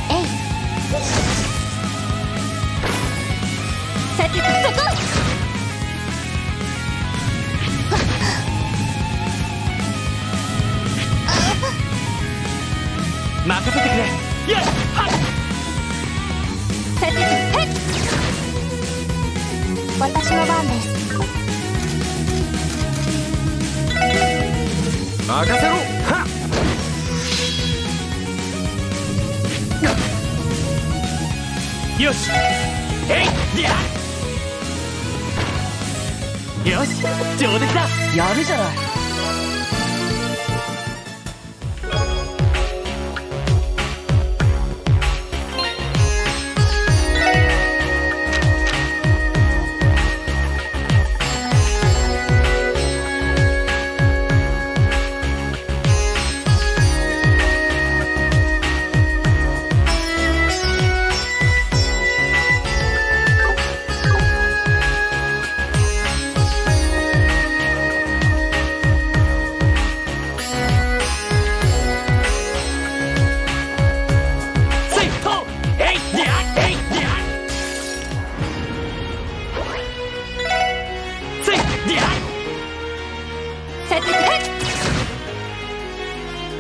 さてとそこ。 任せてくれ。やっはっ。 さてと私の番です。 任せろ。はっ。 よし。やよし上出来だ。 やるじゃない。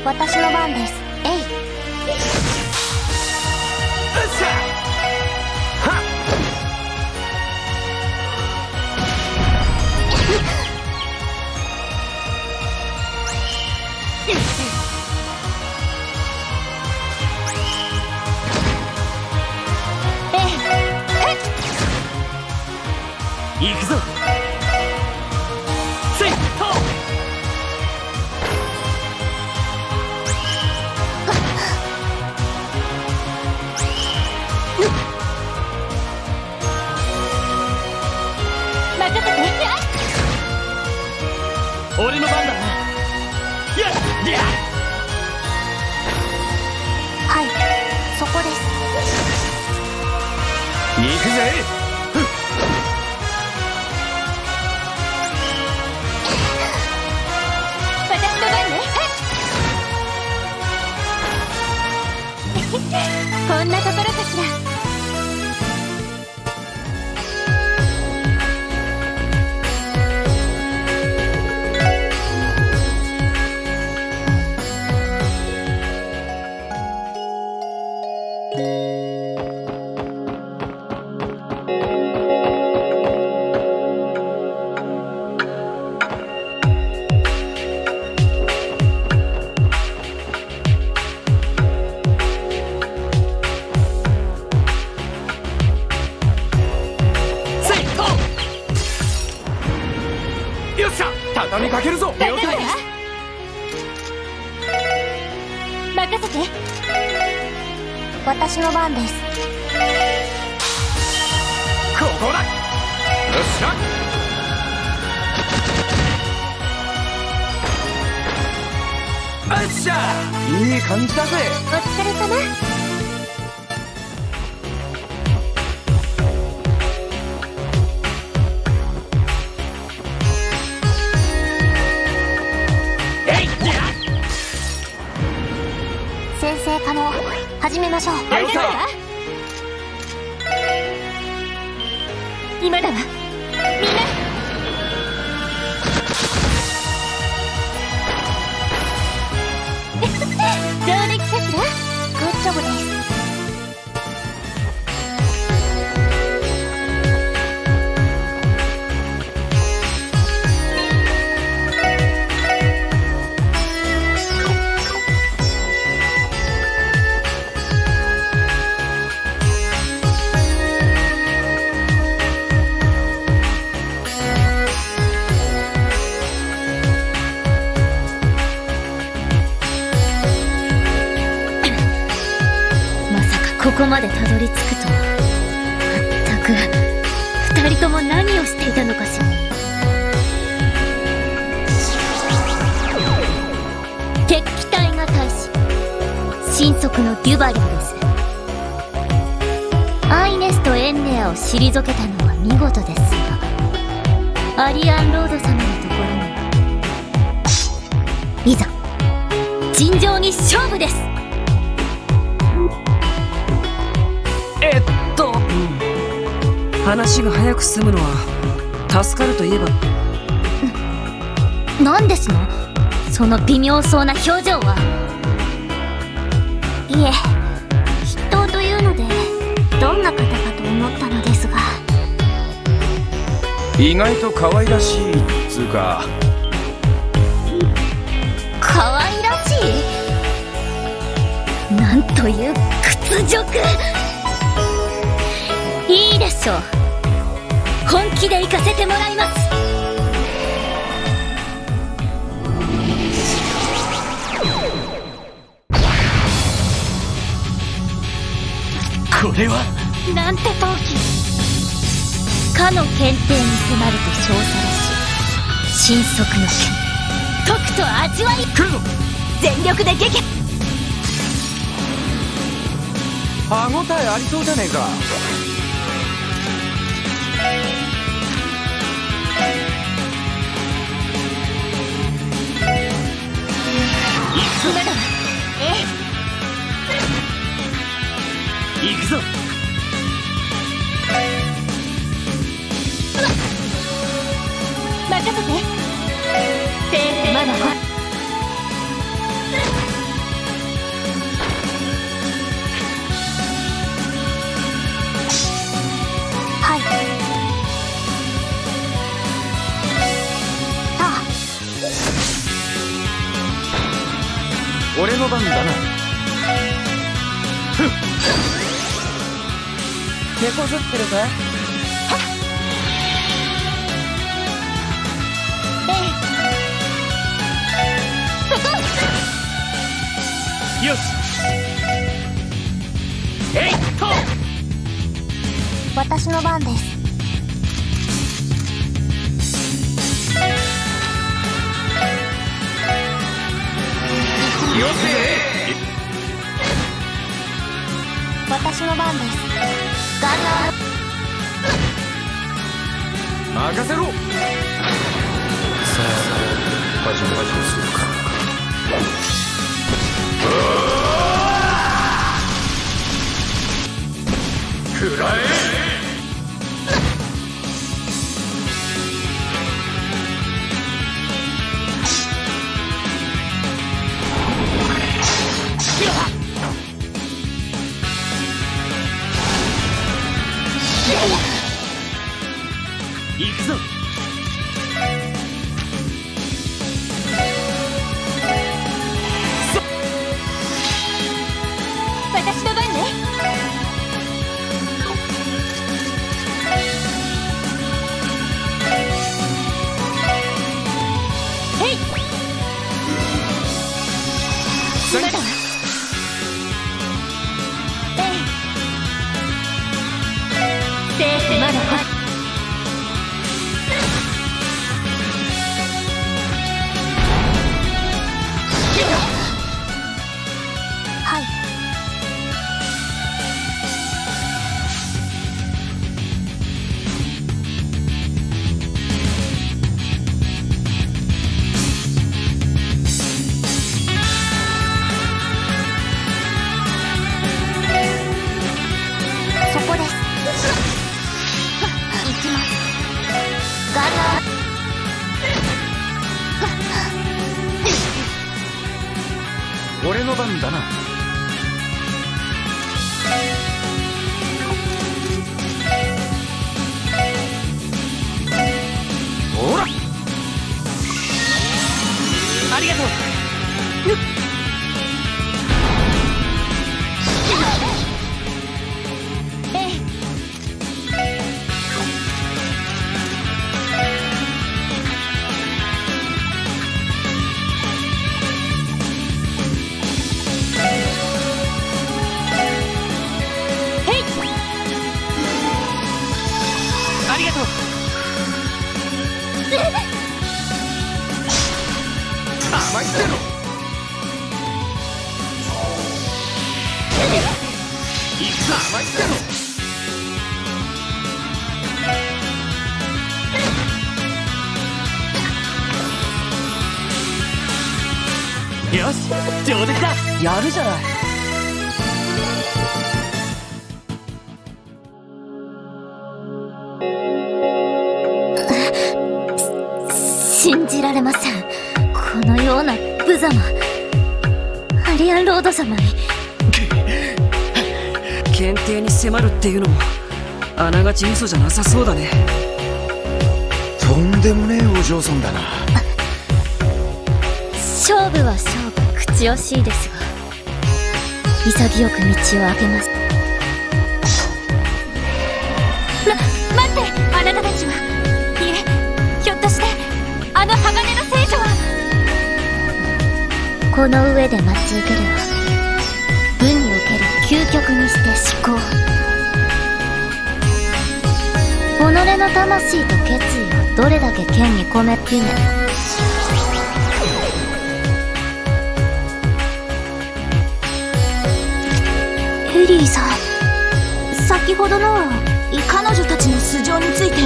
私の番です。えい。 行くぞ。せいと任せて。 俺の番だな。やっやっ。 はい、そこです。 行くぜ。 私の番ね。こんなところかしら。 よっしゃ、畳みかけるぞ。 了解。任せて。私の番です。 ここだ。よっしゃ。よっしゃ、いい感じだぜ。 お疲れ様。先生可能。始めましょう。 了解。 今だわ。みんな。上出来かしら。グッジョブです。ここまでたどり着くとは。まったく二人とも何をしていたのかしら。敵機体が大使、神速のデュバリーです。アイネスとエンネアを退けたのは見事ですが、アリアンロード様のところにいざ尋常に勝負です。 話が早く済むのは助かるといえば。 何ですのその微妙そうな表情は。いえ、筆頭というのでどんな方かと思ったのですが。 意外と可愛らしいっつうか。 可愛らしい。なんという屈辱。いいでしょう。本気で行かせてもらいます。 これはなんて闘気。かの検定に迫ると称されし神速の剣、とくと味わい。 来るぞ。 全力で撃破。 歯応えありそうじゃねえか。 今だわ。 行くぞ。 任せて。先生まだ番だな。 手こずってるか？よし。えいっと。 私の番です。 よせ。 私の番です。ガンナー任せろ。さあ始めするか。食らえ。 行くぞ。 私の番ね。へい。まだ。まだ。はい。そこです。行きます。ガンナー。 俺の番だな。ほら。 ありがとう。ありがとう。 甘いっての。いくぞ。甘いっての。 よし、上出来だ。やるじゃない。 信じられません。このような無様。アリアンロード様に検定に迫るっていうのもあながち嘘じゃなさそうだね。 とんでもねえお嬢さんだな。 勝負は勝負、口惜しいですが潔く道を開けます。待って、あなたたちは。いえ、ひょっとしてあの鋼の聖女は。この上で待ち受けるは武における究極にして思考。己の魂と決意をどれだけ剣に込める夢。エリーさん、先ほどのは彼女たちの素性について。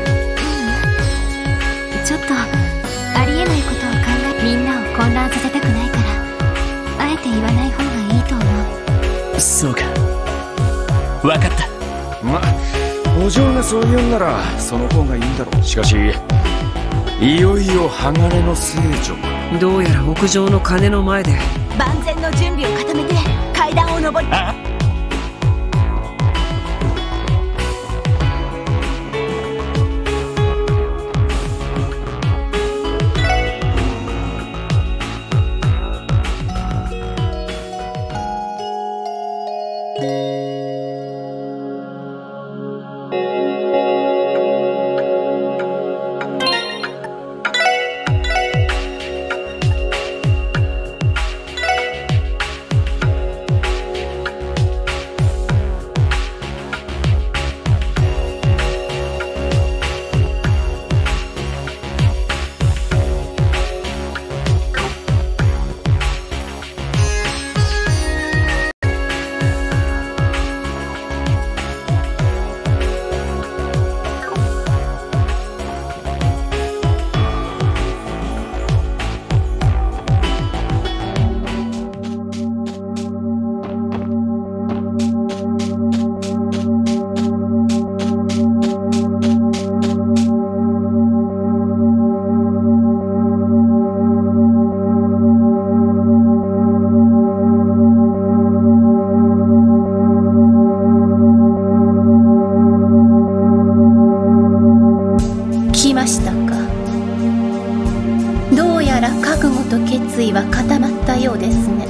ちょっとありえないことを考え、みんなを混乱させたくないからあえて言わない方がいいと思う。 そうか、分かった。 ま、お嬢がそう言うんならその方がいいんだろう。しかしいよいよ鋼の聖女。 どうやら屋上の鐘の前で万全の準備を固めて階段を上り。 来ましたか。どうやら覚悟と決意は固まったようですね。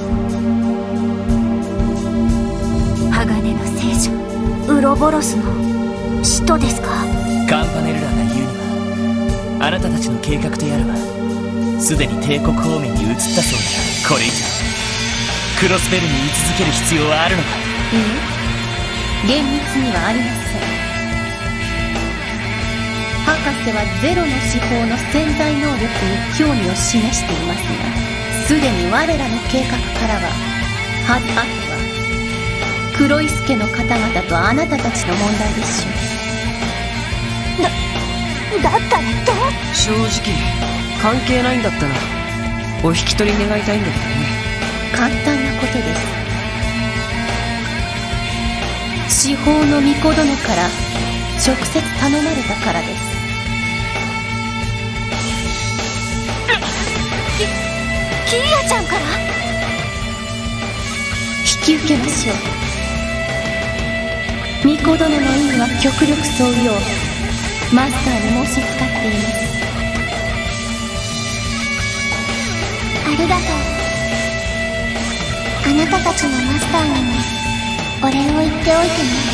鋼の聖女ウロボロスの使徒ですか。 カンパネルラが言うには、あなたたちの計画とやらはすでに帝国方面に移ったそうだ。これ以上クロスベルに居続ける必要はあるのか。 いいえ、厳密にはありません。博士はゼロの司法の潜在能力に興味を示していますが、すでに我らの計画からはあとは黒井助の方々とあなたたちの問題でしょう。だったらどう。 正直関係ないんだったらお引き取り願いたいんだけどね。 簡単なことです。司法の巫女殿から直接頼まれたからです。 キーヤちゃんから引き受けましょう。巫女殿の意には極力沿うようマスターに申し付かっています。 ありがとう。あなたたちのマスターにもお礼を言っておいてね。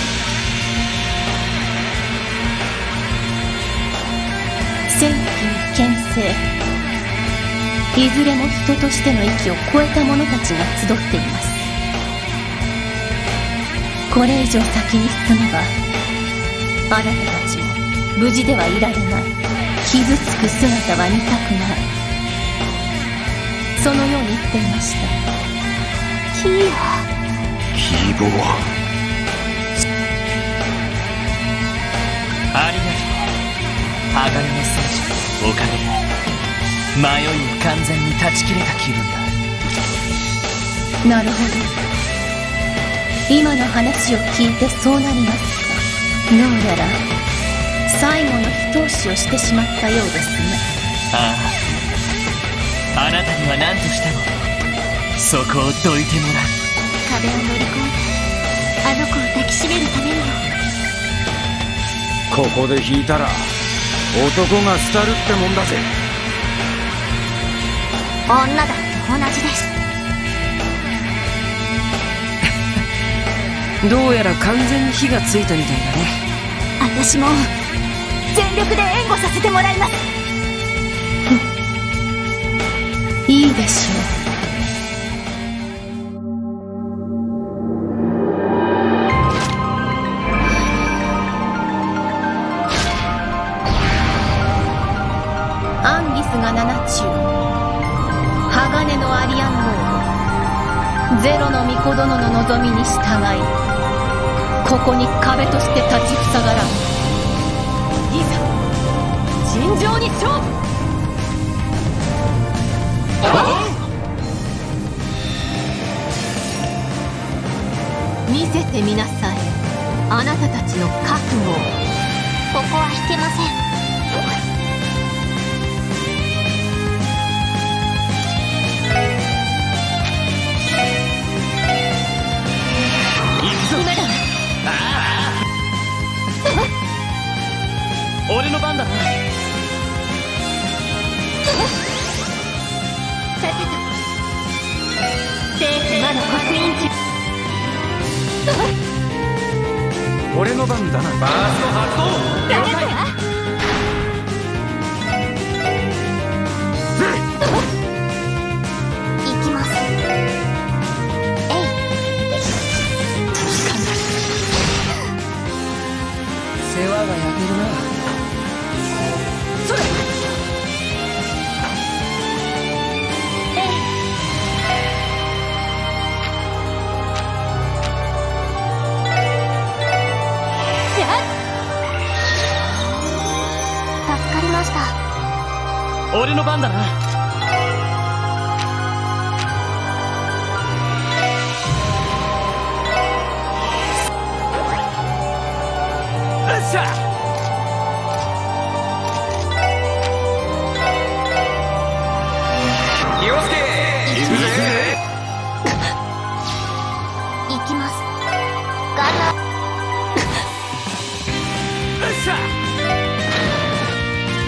戦機に牽制、いずれも人としての域を超えた者たちが集っています。これ以上先に進めばあなたたちも無事ではいられない。傷つく姿は見たくない。そのように言っていました。 キーヤ。 希望。 ありがとう鋼の戦士。おかげで迷いを完全に断ち切れた気分だ。 なるほど。今の話を聞いてそうなりますか。どうやら最後の一押しをしてしまったようですね。 ああ、あなたには何としてもそこをどいてもらう。 壁を乗り越えてあの子を抱きしめるためにも。 ここで引いたら男が廃るってもんだぜ。 女だって同じです。 どうやら完全に火がついたみたいだね。 私も全力で援護させてもらいます。 いいでしょう。アンギスが7中、鋼のアリアンロード、ゼロの巫女殿の望みに従い、ここに壁として立ちふさがらん。いざ尋常に勝負。見せてみなさい、あなたたちの覚悟を。 ここは引けません。 俺の番だな。 さてと聖魔の刻印中。 俺の番だな。バースト発動。 誰だ。行きます。えい。 世話が焼けるな。それ。 助かりました。 俺の番だな。よっしゃ。 気をつけ。行くぜ。 行きます。ガンナ。 よっしゃ。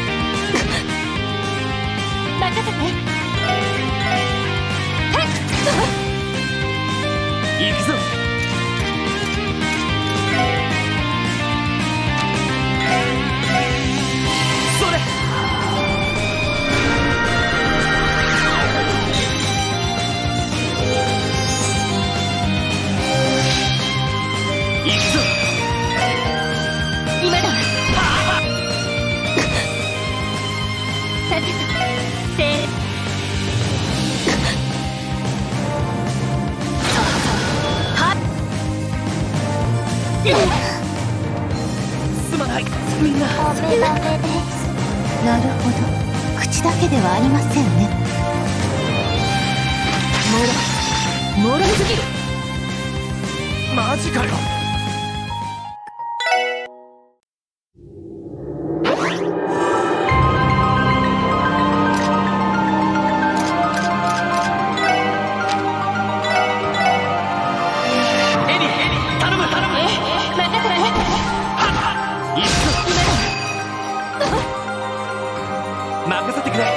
ないみんな。 なるほど、口だけではありませんね。 もろすぎる。マジかよ。任せてくれ。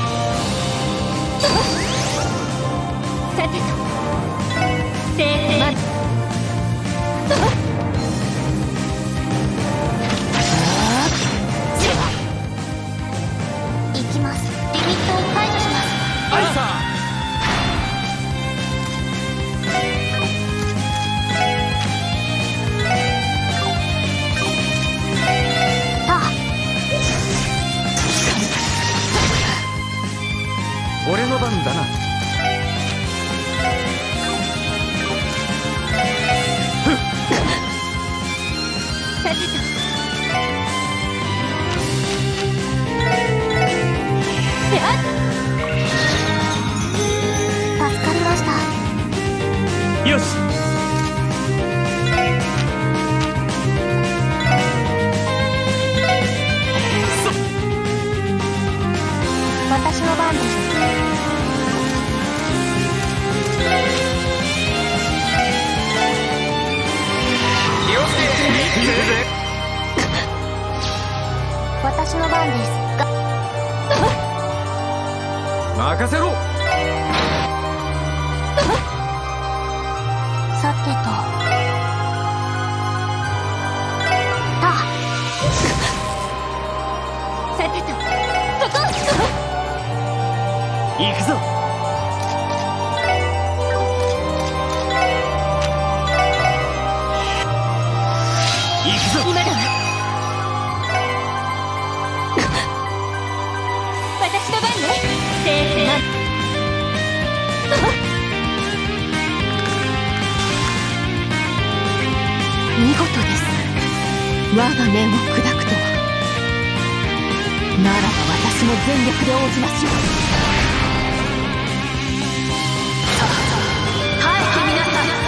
さてとせーま行きます。リミットを解除します。 アイサ俺の番だな。 さてと助かりました。 よし。 私の番です。私の番ですが任せろ。 さてとさてとそこ行くぞ。行くぞ。 今だわ。私の番ね。せーま見事です。我が面を砕くとは。ならば私も全力で応じましょう。耐えてみなさい。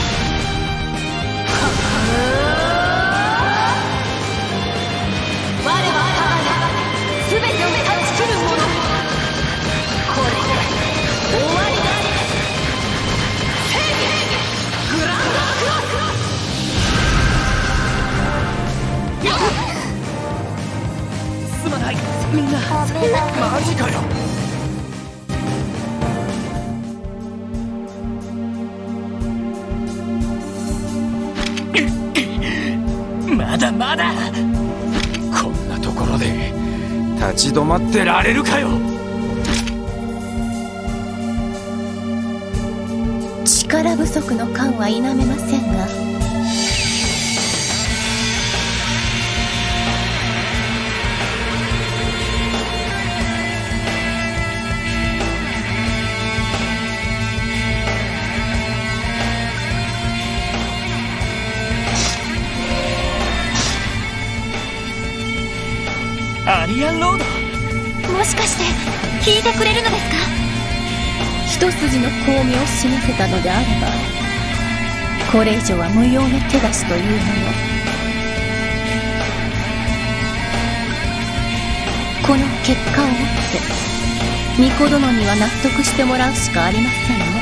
我は全てを断ち切る者。これで終わりです。正義グランドクロス。 すまないみんな。マジかよ。まだまだ。こんなところで立ち止まってられるかよ。 力不足の感は否めませんが、 アリアンロード。 もしかして聞いてくれるのですか。 一筋の光明を示せたのであれば、これ以上は無用の手出しというもの。この結果をもって巫女殿には納得してもらうしかありませんね。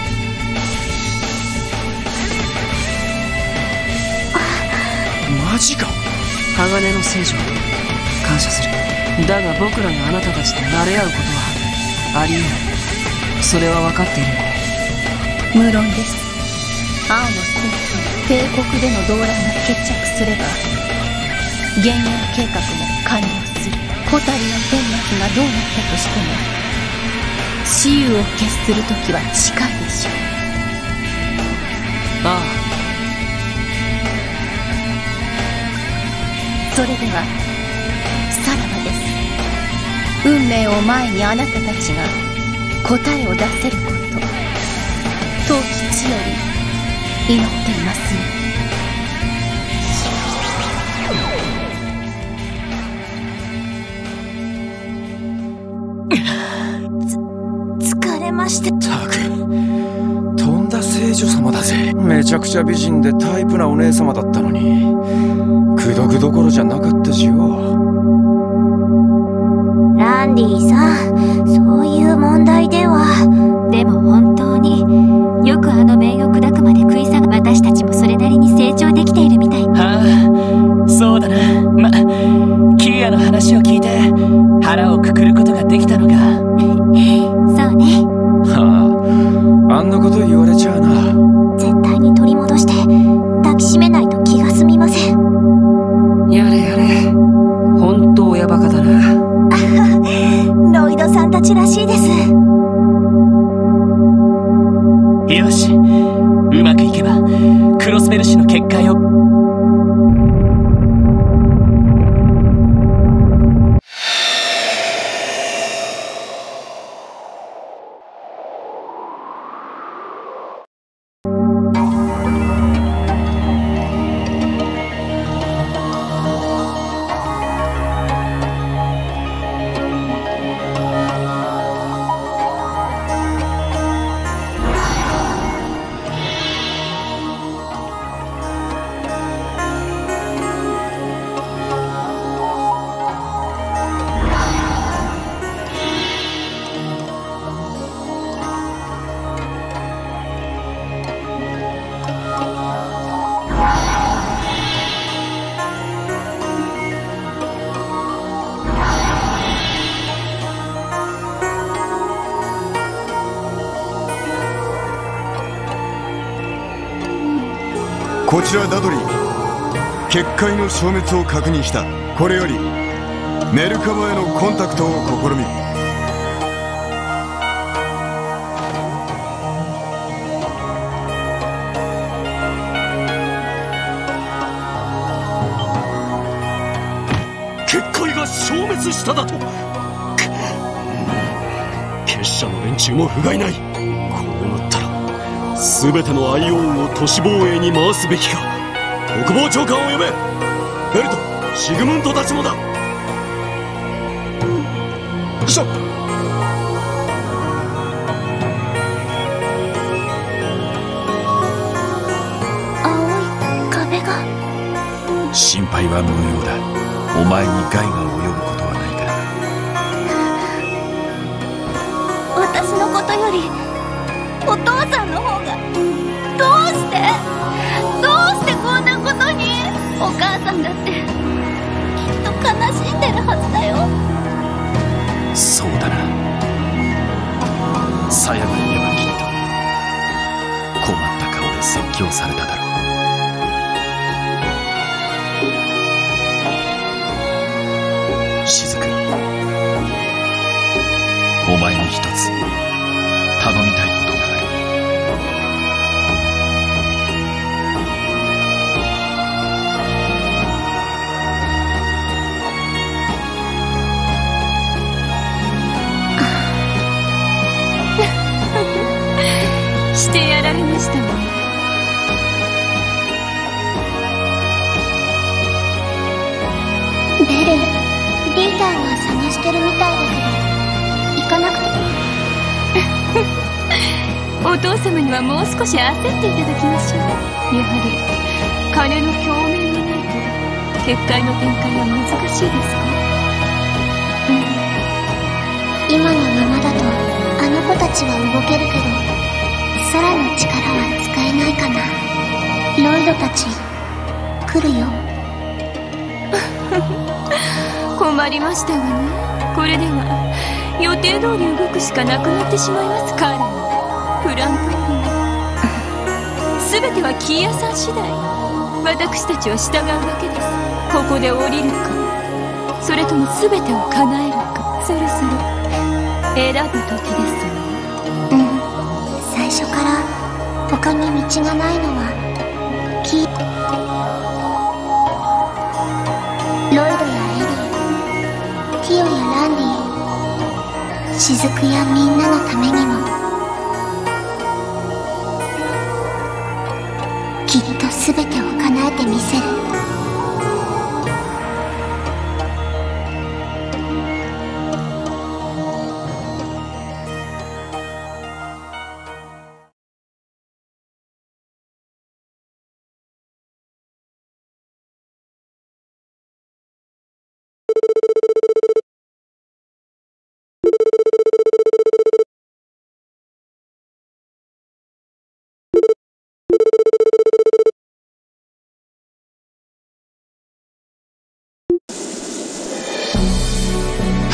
マジか。 鋼の聖女、感謝する。だが僕らがあなたたちと慣れ合うことはありえない。それは分かっているね。 無論です。青の帝国での動乱が決着すれば、減塩計画も完了する。小谷の天幕がどうなったとしても、雌雄を決する時は近いでしょう。 ああ。それではさらばです。運命を前にあなたたちが答えを出せること、当地より祈っていますね。 まして。 たくとんだ聖女様だぜ。めちゃくちゃ美人でタイプなお姉様だったのに口説くどころじゃなかったしよ。 ランディさ、そういう問題では。でも本当によくあの名誉砕くまで食い下が。私たちもそれなりに成長できているみたい。 はあ、そうだな。キーヤの話を聞いて腹をくくることができたのがそうね。 はあ、あんなこと言われちゃうな。 絶対に取り戻して抱きしめないと気が済みません。 やれやれ、ほんと親バカだな。 ロイドさんたちらしいです。 よし、うまくいけばクロスベル氏の結界を。 こちらダドリー、結界の消滅を確認した。これよりメルカバへのコンタクトを試みる。 結界が消滅しただと。結社の連中も不甲斐ない。こうなったら全てのアイオンを都市防衛に回すべきか。国防長官を呼べ。ベルト、シグムントたちもだ。しょ。 青い壁が。 心配は無用だ。お前に害が及ぶことはないから。 私のことよりお父さんの方が。どうしてこんなことに。お母さんだってきっと悲しんでるはずだよ。 そうだな。鞘が言えばきっと困った顔で説教されただろう。雫、お前に一つ頼みたいことがある。 してやられましたわ。 ベル、リーダーが探してるみたいだけど行かなくて。 お父様にはもう少し焦っていただきましょう。やはり金の共鳴がないと結界の展開は難しいですか。 今のままだとあの子たちは動けるけど空の力は使えないかな。ロイドたち来るよ。 困りましたわね。これでは予定通り動くしかなくなってしまいます。彼のプラン通り全てはキーヤさん次第。私たちは従うだけです。ここで降りるか、それとも全てを叶えるか、そろそろ選ぶ時ですわ。 最初から他に道がないのはロイドやエリー、ティオやランディ、雫やみんなのためにも。きっと全てを叶えてみせる。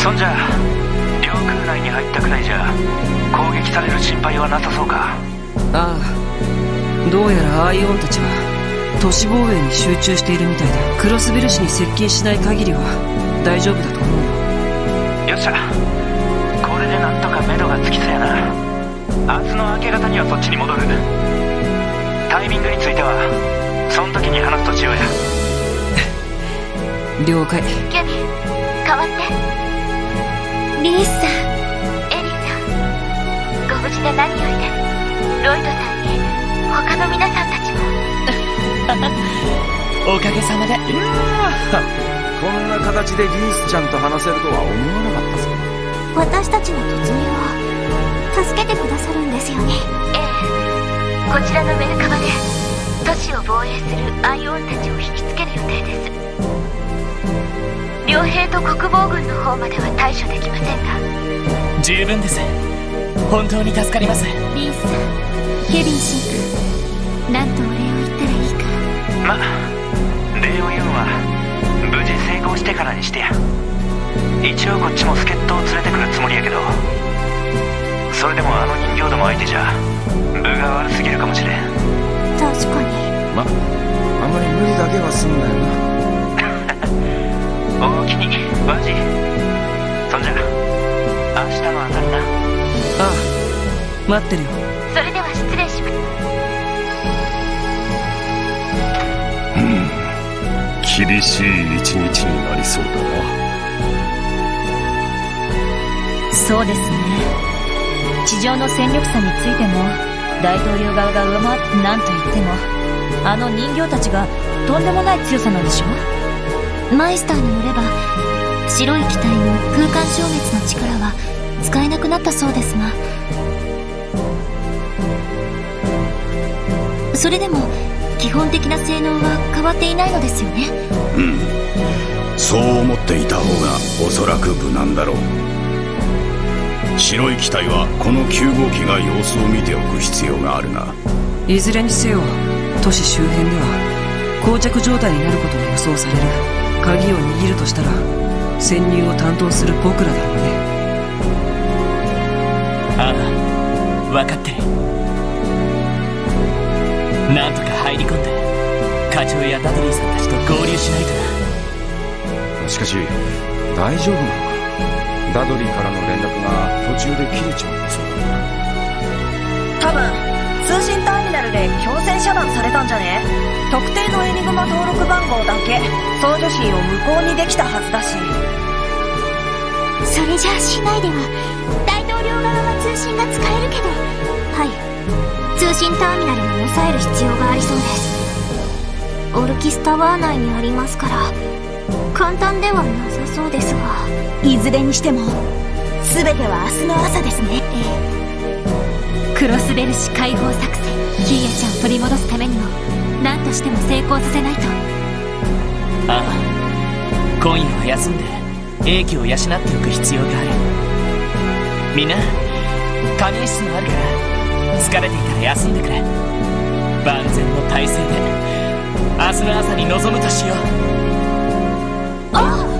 そんじゃ領空内に入ったくらいじゃ攻撃される心配はなさそうか。 ああ、どうやらアイオンたちは都市防衛に集中しているみたいだ。クロスベル市に接近しない限りは大丈夫だと思うよ。 よっしゃ、これでなんとか目処がつきそうやな。明日の明け方にはそっちに戻る。タイミングについてはその時に話すとしようや。 了解。 キュミ、代わって。リースさん、エリーさん、ご無事で何よりです。ロイドさんに他の皆さんたちも。 おかげさまで。いやこんな形でリースちゃんと話せるとは思わなかったぞ。 私たちの突入を助けてくださるんですよね。ええ、こちらのメルカバで都市を防衛するアイオンたちを引きつける予定です。両兵と国防軍の方までは対処できませんが。 十分です。本当に助かります。 リースさん、ケビン神父、なんとお礼を言ったらいいか。 ま、礼を言うんは無事成功してからにしてや。一応こっちも助っ人を連れてくるつもりやけど、それでもあの人形ども相手じゃ分が悪すぎるかもしれん。 確かに。 ま、あんまり無理だけはすんなよな。 おおきにワジ。そんじゃ明日の朝にな。 ああ、待ってるよ。 それでは失礼します。 厳しい一日になりそうだな。 そうですね。地上の戦力差についても大統領側が上回って何と言ってもあの人形たちがとんでもない強さなんでしょ。 マイスターによれば白い機体の空間消滅の力は使えなくなったそうですが、それでも基本的な性能は変わっていないのですよね。 うん、そう思っていた方がおそらく無難だろう。白い機体はこの9号機が様子を見ておく必要があるな。 いずれにせよ都市周辺では膠着状態になることが予想される。鍵を握るとしたら潜入を担当する僕らだろうね。 ああ、分かってる。なんとか入り込んで課長やダドリーさんたちと合流しないとな。 しかし大丈夫なのか。ダドリーからの連絡が途中で切れちゃうんだそうだ。 多分通信ターミナルで強制遮断されたんじゃね。特定のエニグマ登録番号だけ送受信を無効にできたはずだし。 それじゃあ市内では大統領側は通信が使えるけど、はい、通信ターミナルも抑える必要がありそうです。オルキスタワー内にありますから簡単ではなさそうですが、 いずれにしても全ては明日の朝ですね。 クロスベル市解放作戦、キーヤちゃんを取り戻すためにも何としても成功させないと。 ああ、今夜は休んで英気を養っておく必要がある。みんな仮眠室もあるから疲れていたら休んでくれ。万全の体制で明日の朝に臨むとしよう。 ああ、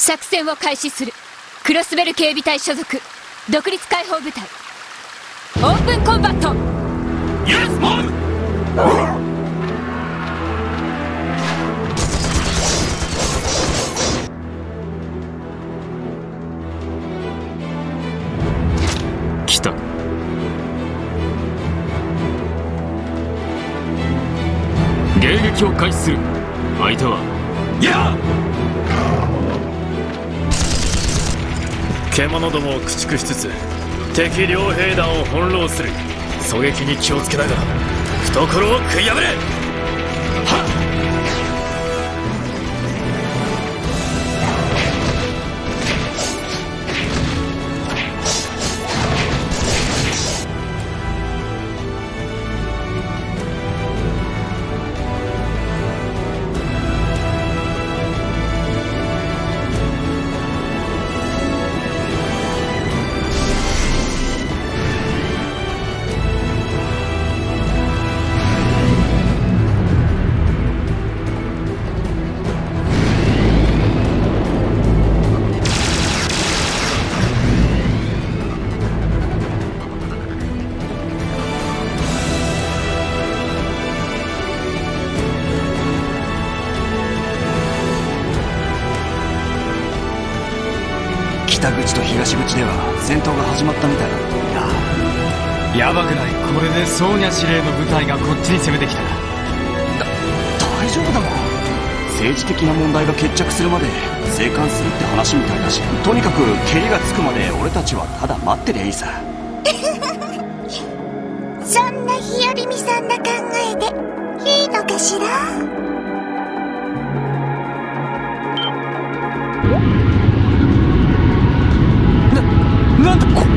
作戦を開始する。クロスベル警備隊所属独立解放部隊、オープンコンバット。 イエスモー来た。迎撃を開始する。相手は獣どもを駆逐しつつ敵両兵団を翻弄する。狙撃に気をつけながら懐を食い破れ。はっ。 北口と東口では戦闘が始まったみたいだったのにな。 やばくない？これでソーニャ司令の部隊がこっちに攻めてきたら大丈夫だろう。政治的な問題が決着するまで静観するって話みたいだし、とにかく蹴りがつくまで俺たちはただ待ってりゃいいさ。 そんな日和見さんな考えでいいのかしら。 なんだこの音。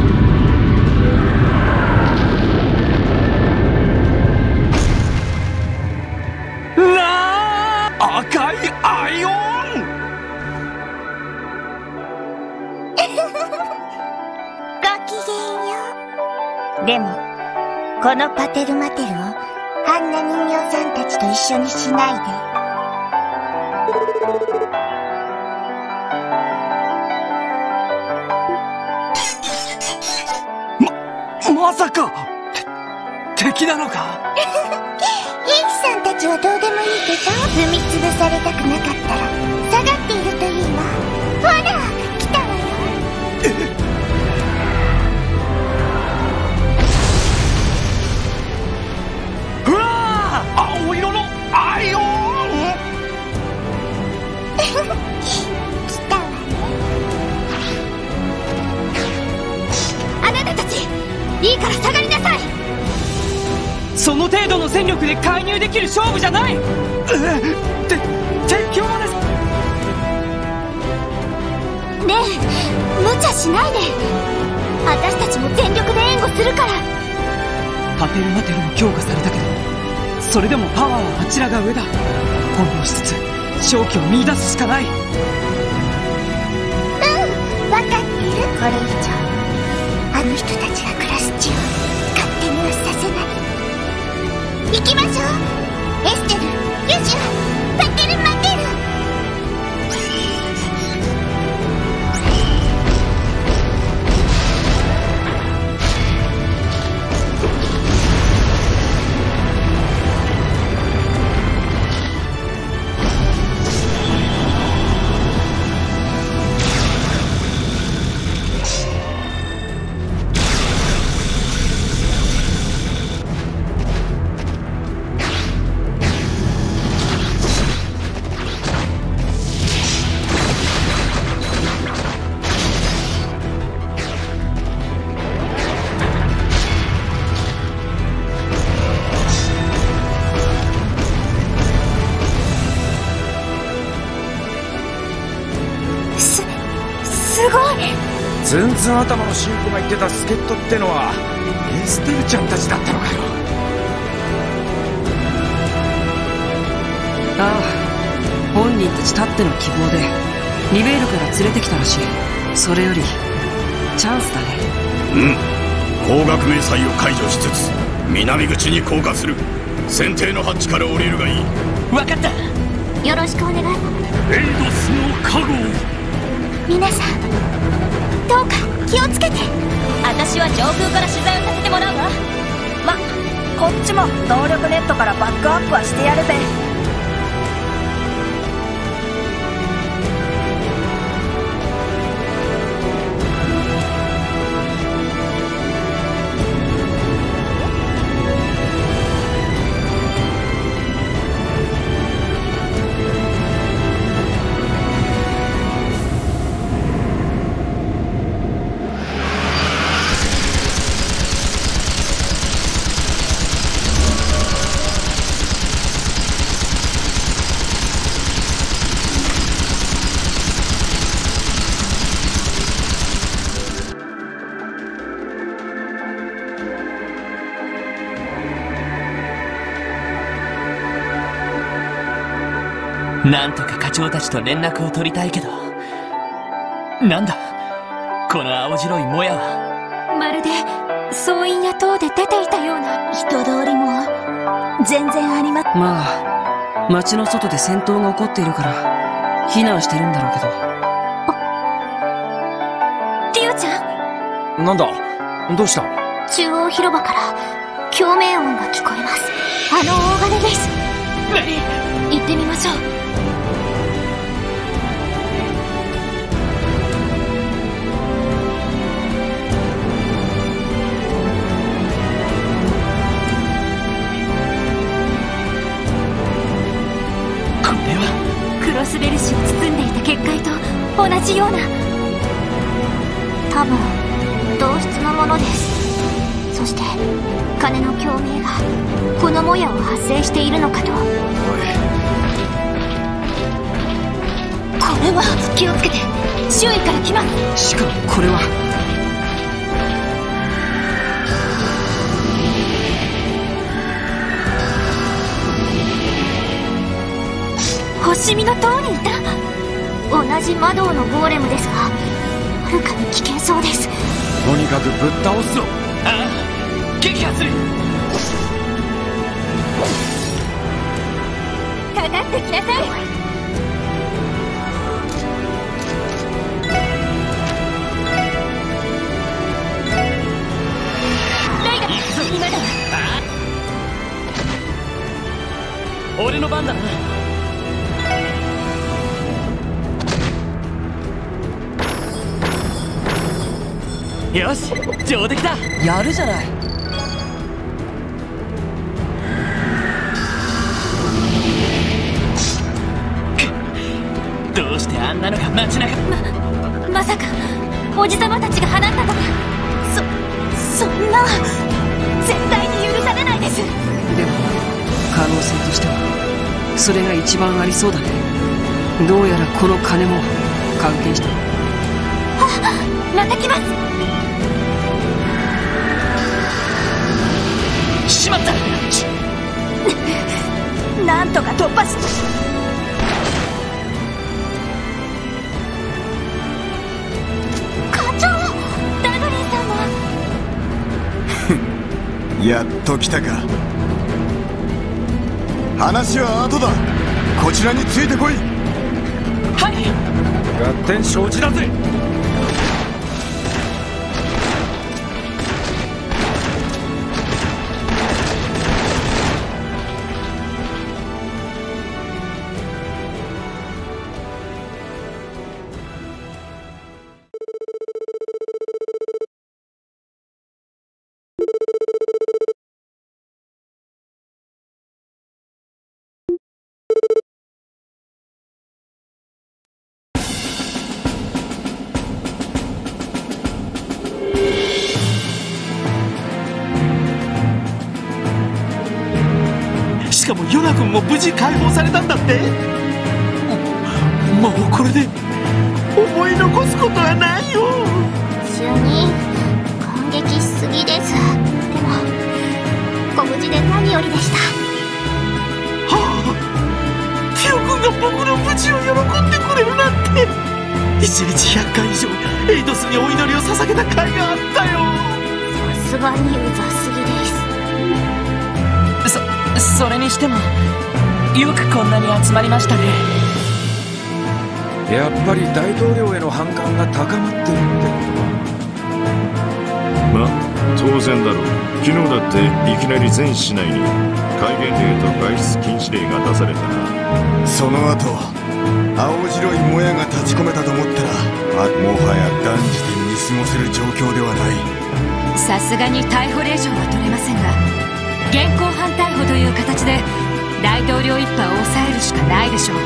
赤いアイオン。 ごきげんよう。でもこのパテルマテルをあんな人形さんたちと一緒にしないで。 まさか敵なのか。 兵士さんたちはどうでもいいけど、踏みつぶされたくなかったら下がっているといいわ。ほら来たわよ。 うわー、青色のアイオン。 来たわね。 あなたたちいいから下がりなさい。 その程度の戦力で介入できる勝負じゃない。敵はです。 ねえ、無茶しないで。私たちも全力で援護するから。 パテルマテルも強化されたけど、それでもパワーはあちらが上だ。翻弄しつつ勝機を見出すしかない。 分かってる。これ以上あの人たちが暮らす地を勝手にはさせない。行きましょう。エステル、ユジュア、パテルマテル。 ツンツン頭の神父が言ってた助っ人ってのはエステルちゃんたちだったのかよ。 ああ、本人たちたっての希望でリベールから連れてきたらしい。それよりチャンスだね。 高額明細を解除しつつ南口に降下する。船艇のハッチから降りるがいい。 分かった。 よろしくお願い。 エイドスの加護を。 皆さんどうか気をつけて。 私は上空から取材をさせてもらうわ。 こっちも動力ネットからバックアップはしてやるぜ。 なんとか課長たちと連絡を取りたいけど、なんだこの青白いもやは。 まるで総員や塔で出ていたような。人通りも全然ありま。 まあ街の外で戦闘が起こっているから避難してるんだろうけど。 リオちゃん。なんだどうした。 中央広場から共鳴音が聞こえます。あの大金です。 何？ 行ってみましょう。 クロスベルシを包んでいた結界と同じような。 多分同質のものです。そして金の共鳴がこのもやを発生しているのかと。おい、これは気をつけて。周囲から来ます。 しかもこれは星見の塔にいた。 同じ魔導のゴーレムですがはるかに危険そうです。 とにかくぶっ倒すぞ。 ああ、撃破する。 かかってきなさい。ライダー、今だ。 俺の番だな。よし、上出来だ。 やるじゃない。 どうしてあんなのが街中。 まさかおじさまたちが放ったとか。そんな絶対に許されないです。 でも可能性としてはそれが一番ありそうだね。どうやらこの金も関係して。 また来ます。 しまった。 なんとか突破し。 課長、ダドリーさんも。やっと来たか。話は後だ。こちらについてこい。 はい。 合点承知だぜ。 しかもヨナ君も無事解放されたんだって。もうこれで思い残すことはないよ。 主任、感激しすぎです。でもご無事で何よりでした。 はあ、ティオ君が僕の無事を喜んでくれるなんて。1日100回以上エイドスにお祈りを捧げた甲斐があったよ。 さすがにうざすぎです。 それにしてもよくこんなに集まりましたね。 やっぱり大統領への反感が高まってるってことまあ当然だろう。昨日だっていきなり全市内に戒厳令と外出禁止令が出されたな。 その後青白いもやが立ち込めたと思ったら、もはや断じて見過ごせる状況ではない。 さすがに逮捕令状は取れませんが、現行犯逮捕という形で大統領一派を抑えるしかないでしょう。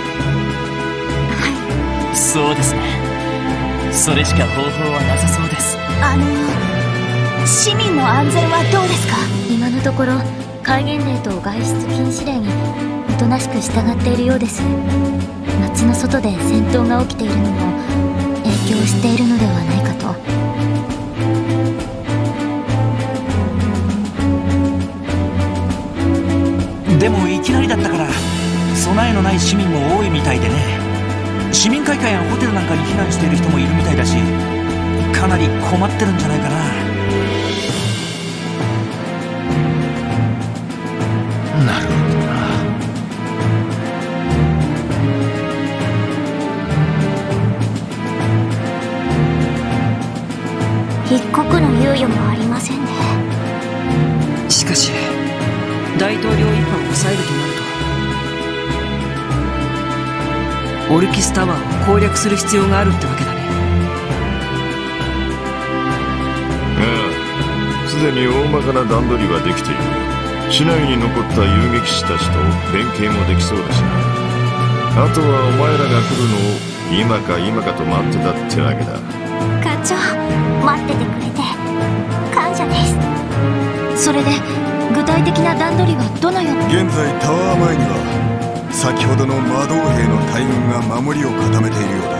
そうですね。それしか方法はなさそうです。 市民の安全はどうですか？ 今のところ戒厳令と外出禁止令におとなしく従っているようです。街の外で戦闘が起きているのも影響しているのではないかと。 でもいきなりだったから備えのない市民も多いみたいでね。市民会館やホテルなんかに避難している人もいるみたいだし、かなり困ってるんじゃないかな。 なるほどな。 一刻の猶予もありませんね。 しかし大統領一派を抑えるとなるとオルキスタワーを攻略する必要があるってわけだね。 ああ、すでに大まかな段取りはできている。市内に残った遊撃士たちと連携もできそうだしな。あとはお前らが来るのを今か今かと待ってたってわけだ。 課長、待っててくれて感謝です。 それで具体的な段取りはどのように？ 現在タワー前には先ほどの魔導兵の大軍が守りを固めているようだ。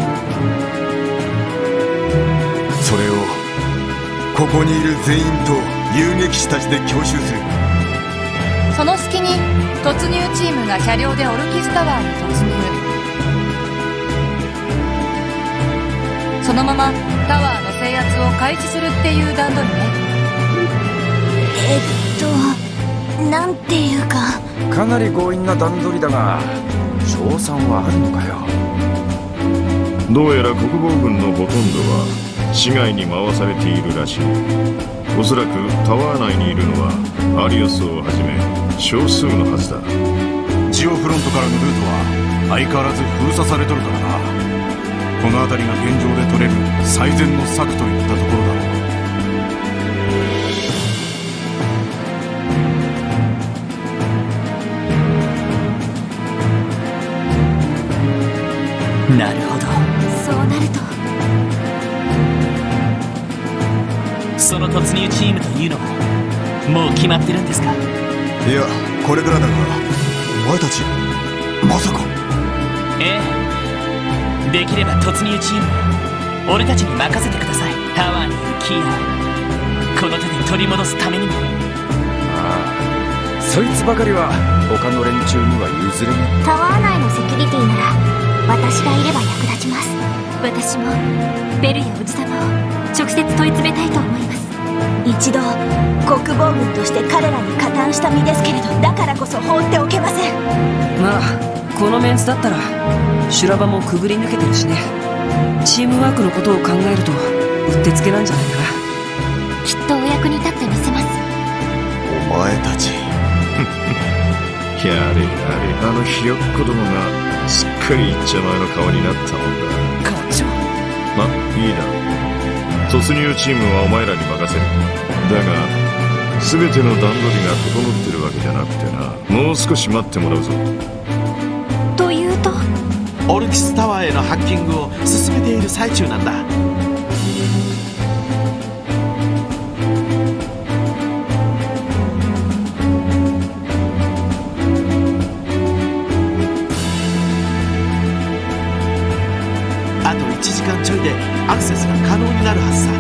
それをここにいる全員と遊撃士たちで強襲する。 その隙に突入チームが車両でオルキスタワーに突入。そのままタワーの制圧を開始するっていう段取りね。 なんていうか、 かなり強引な段取りだが勝算はあるのかよ。 どうやら国防軍のほとんどは市外に回されているらしい。おそらくタワー内にいるのはアリオスをはじめ少数のはずだ。 ジオフロントからのルートは相変わらず封鎖されとるからな。この辺りが現状で取れる最善の策といったところだろう。 なるほど。 そうなるとその突入チームというのはもう決まってるんですか？ いや、これからだが、お前たちまさか。 ええ、できれば突入チーム俺たちに任せてください。タワーにいるキーをこの手で取り戻すためにも。 ああ、そいつばかりは他の連中には譲れない。 タワー内のセキュリティなら私がいれば役立ちます。 私もベルやおじさまを直接問い詰めたいと思います。 一度国防軍として彼らに加担した身ですけれど、だからこそ放っておけません。 まあこのメンツだったら修羅場もくぐり抜けてるしね。チームワークのことを考えるとうってつけなんじゃないかな。 きっとお役に立ってみせます。 お前たちやれやれ、あのひよっこどもがすっかりいっちゃ前の顔になったもんだ。 課長、 ま、いいだろう。突入チームはお前らに任せる。だが全ての段取りが整ってるわけじゃなくてな、もう少し待ってもらうぞ。 というと、 オルキスタワーへのハッキングを進めている最中なんだ。あと1時間ちょいでアクセスが可能になるはずさ。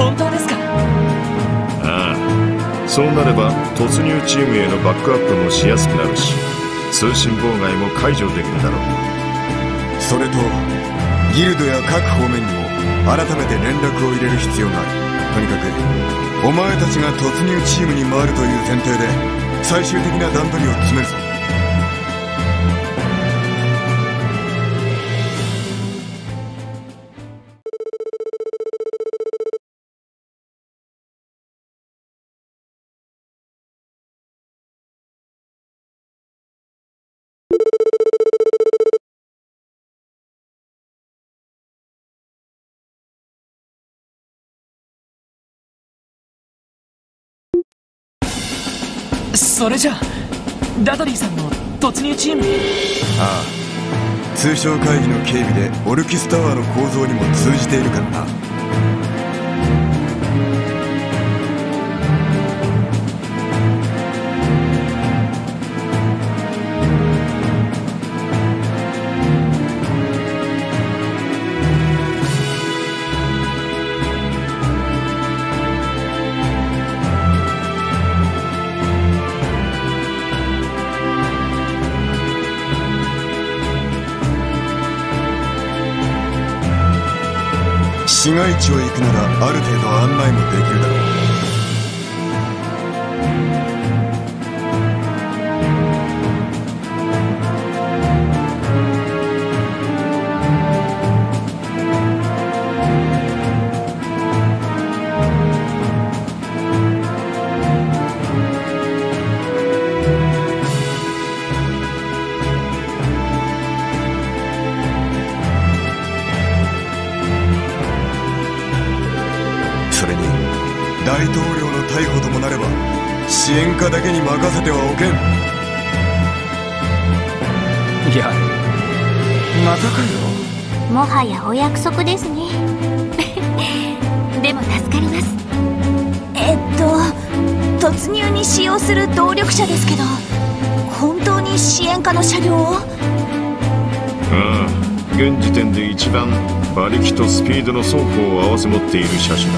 本当ですか？ ああ、そうなれば突入チームへのバックアップもしやすくなるし、通信妨害も解除できるだろう。 それとギルドや各方面にも改めて連絡を入れる必要がある。とにかくお前たちが突入チームに回るという前提で最終的な段取りを詰めるぞ。 それじゃあダドリーさんの突入チームに。 ああ、通商会議の警備でオルキスタワーの構造にも通じているからな。市街地を行くならある程度案内もできるだろう。大統領の逮捕ともなれば支援家だけに任せてはおけん。 いや、またかよ。 もはやお約束ですね。でも助かります。 突入に使用する動力車ですけど、本当に支援家の車両を？ ああ、現時点で一番馬力とスピードの双方を併せ持っている車種だ。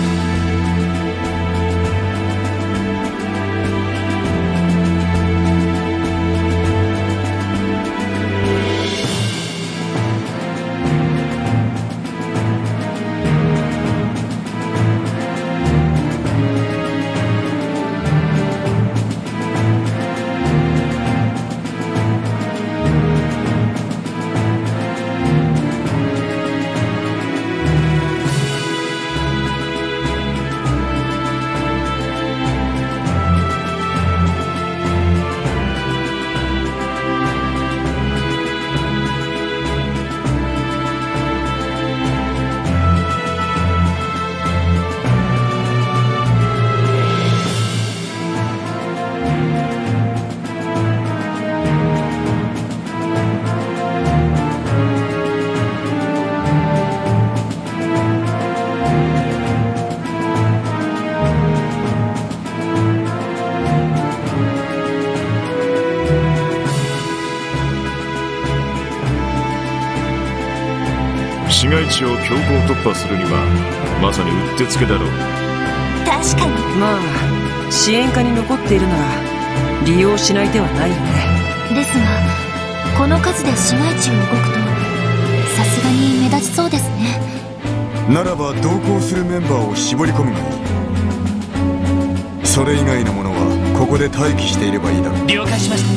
市街地を強行突破するにはまさにうってつけだろう。 確かに。 まあ支援下に残っているなら利用しない手はないよね。 ですがこの数で市街地を動くとさすがに目立ちそうですね。 ならば同行するメンバーを絞り込むがいい。それ以外のものはここで待機していればいいだろう。 了解しました。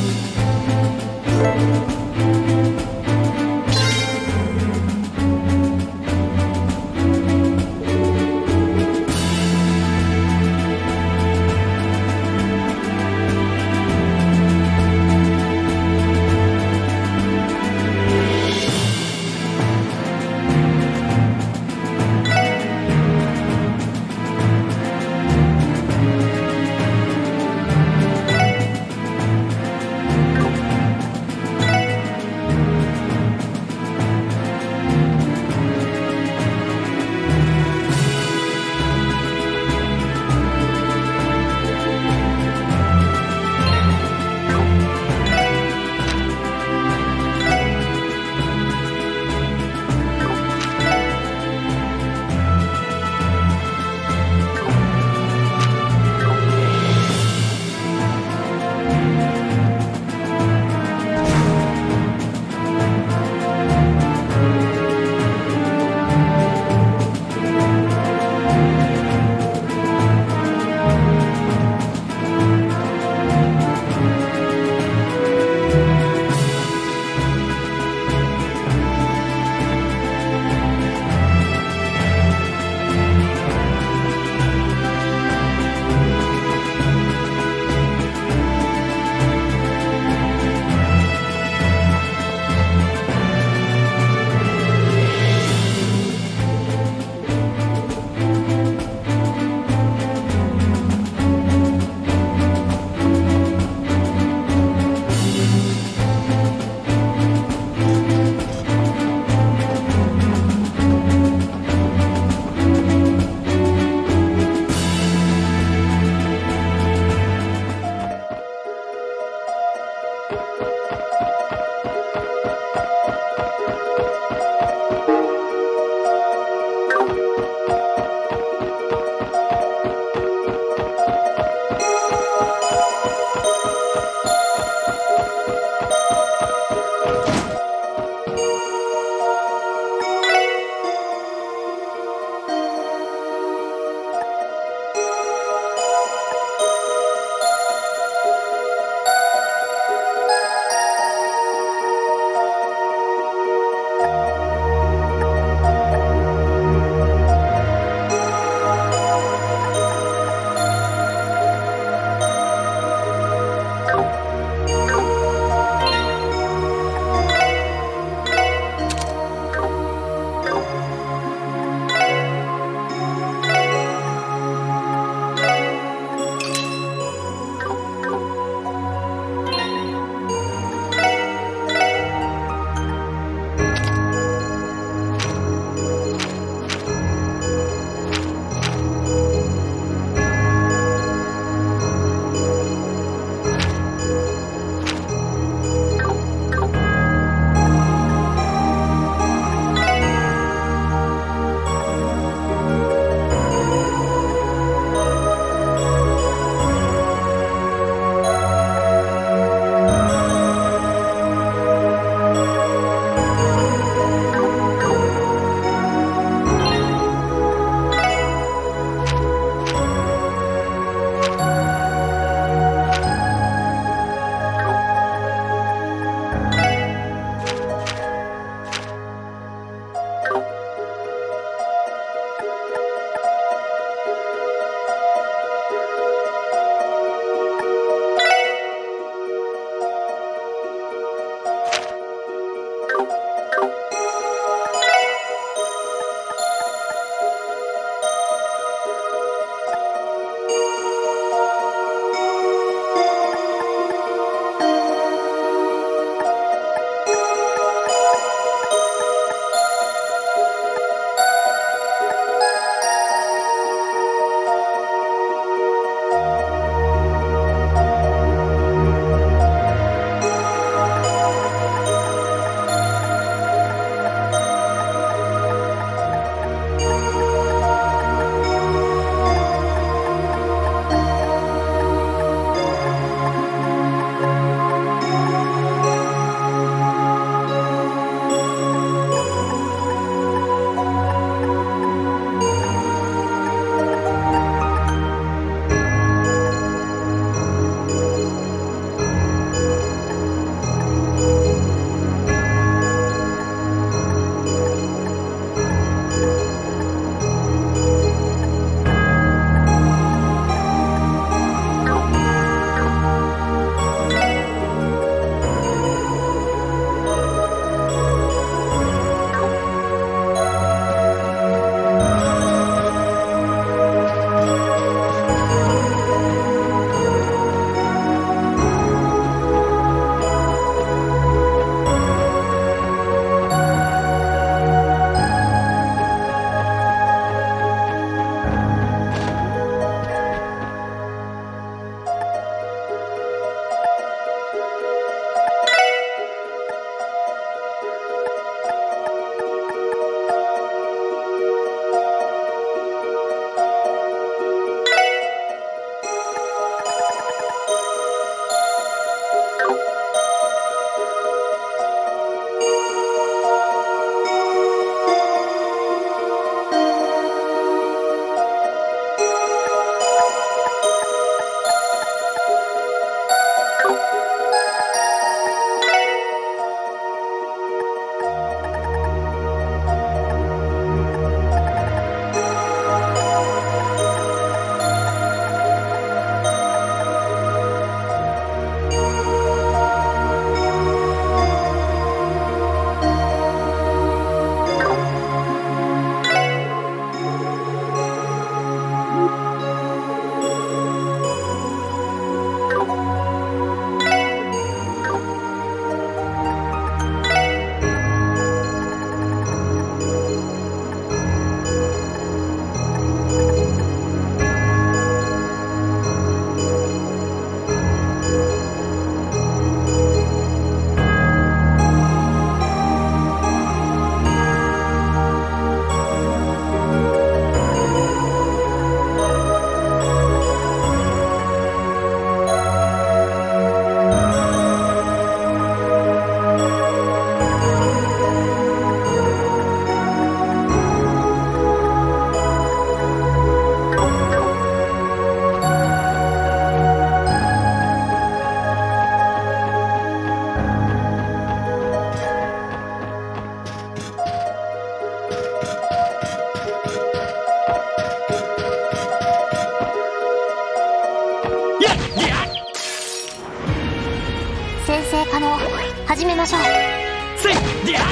始めましょう。 せいりゃ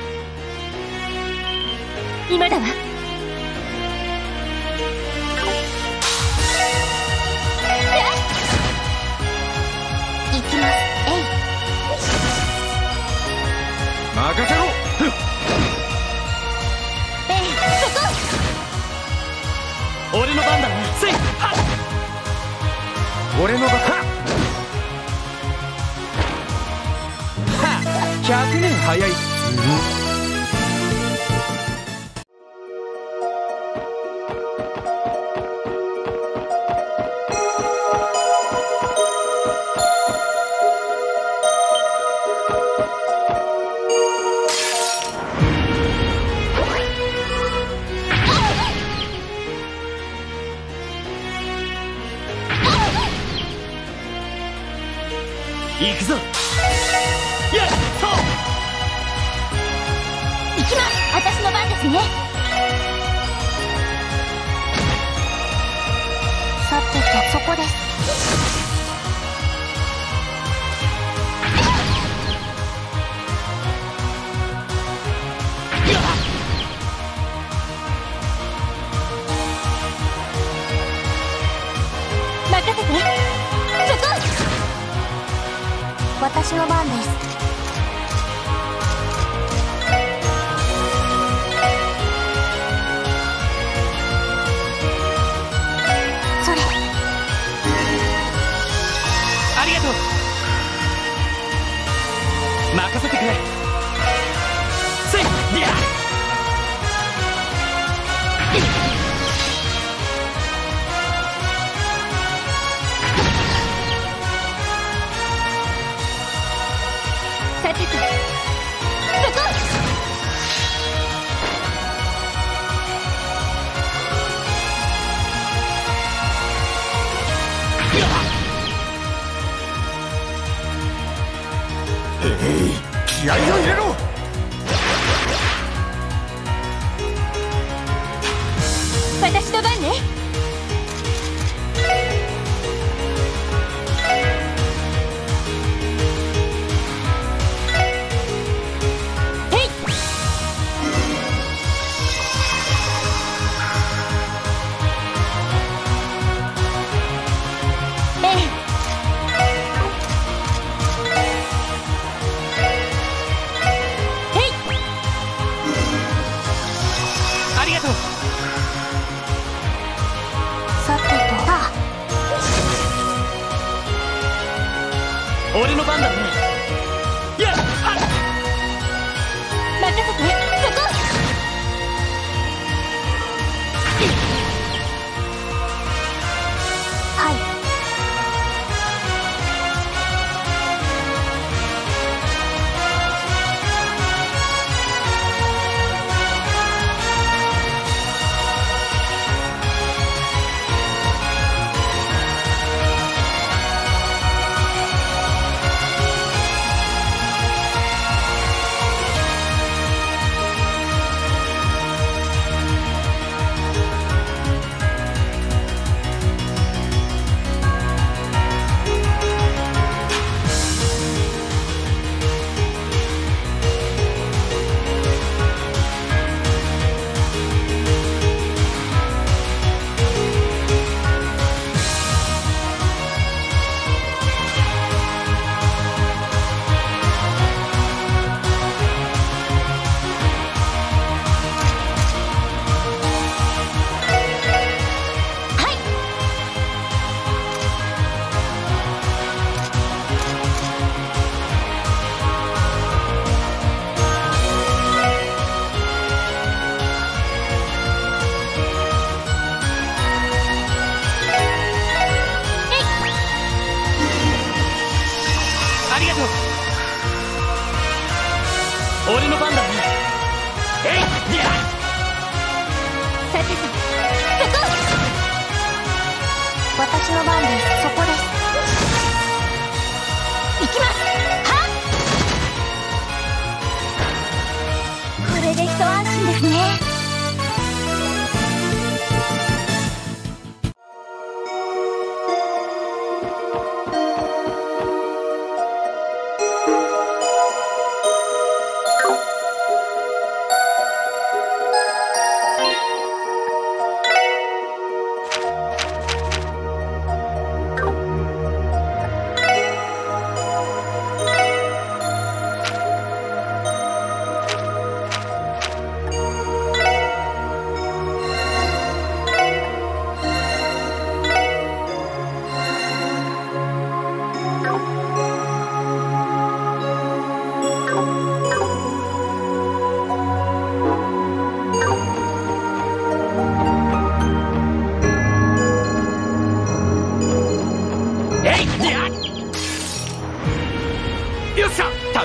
今だわ。行きます。えい。 任せろ。 えい、そこ。 俺の番だ。せいは俺の番。100年早いっすね。 行くぞ。やっと行きます。私の番ですね。さてとそこです。任せて。そこ。私の番です。それ。 ありがとう。任せてくれ。せいりゃさてとそこ。 気合を入れろ。 私の番ね。 ありがとう。 さてと俺の番だね。やっはっ任せて。そこ。はい。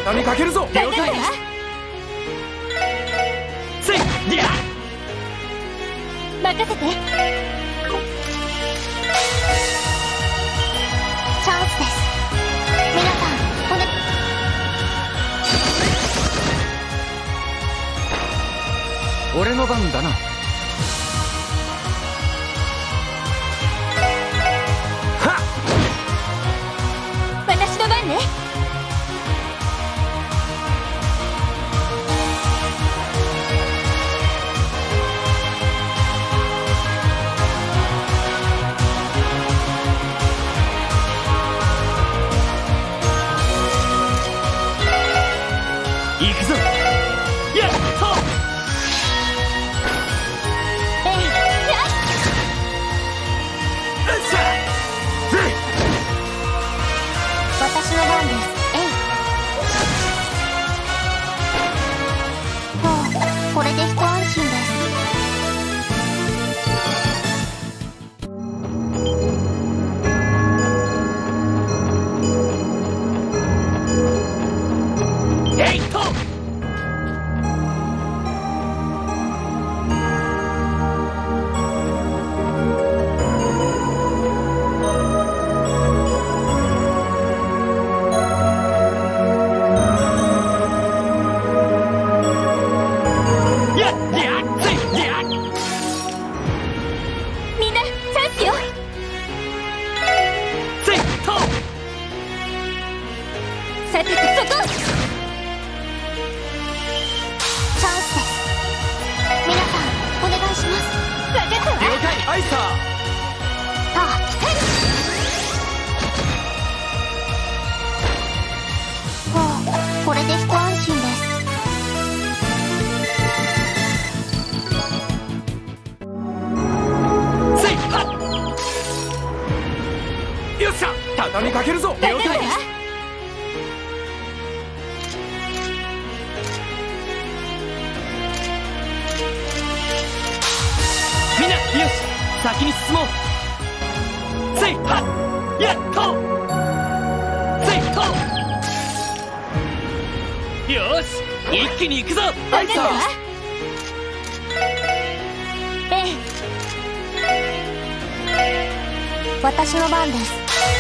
畳みかけるぞ。 了解。せいりゃ任せて。チャンスです。皆さんおね。 俺の番だな。 私の番ね。 行くぞ。やっと。 私の番です。もうこれで一安心です。 えいっと。 みんなチャンスよ。 せいと。 さてとそこ。チャンスです。皆さんお願いします。分かったわ。 了解。アイサー。 さあ来て。もうこれで一安心です。 よっしゃ、畳みかけるぞ。 了解。みんなよし、先に進もう。せいはっやっと。せいと。よし、一気に行くぞ。 アイサー。私の番です。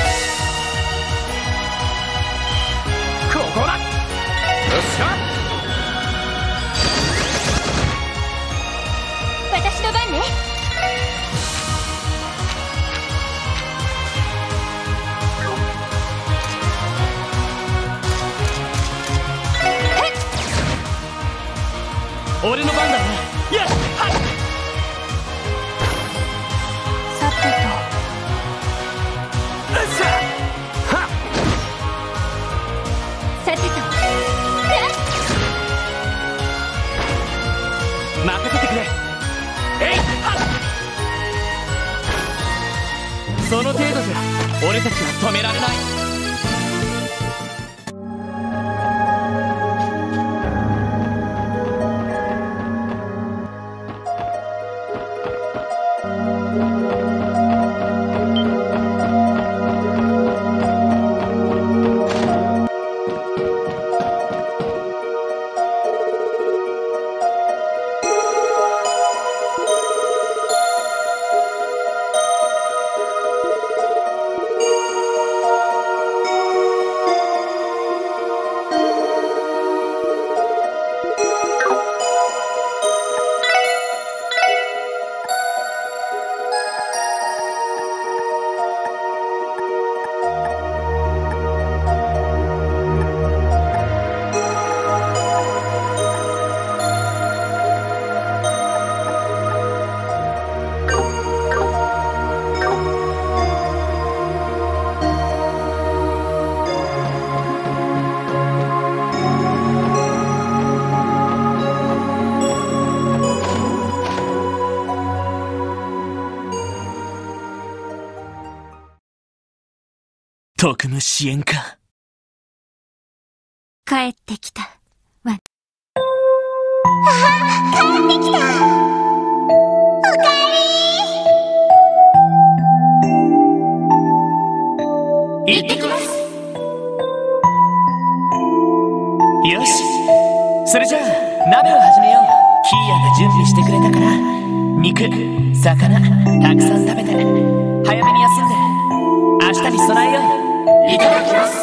ここだ。よっしゃ。 私の番ね。 俺の番だな。やっはっ。 さてと。さてと。 任せてくれ。えいはっ。その程度じゃ俺たちは止められない。特務支援か。 帰ってきたわ。 帰ってきた。おかえり。 行ってきます。 それじゃあ鍋を始めよう。キーヤが準備してくれたから、肉、魚たくさん食べて早めに休んで明日に備えよう。いただきます。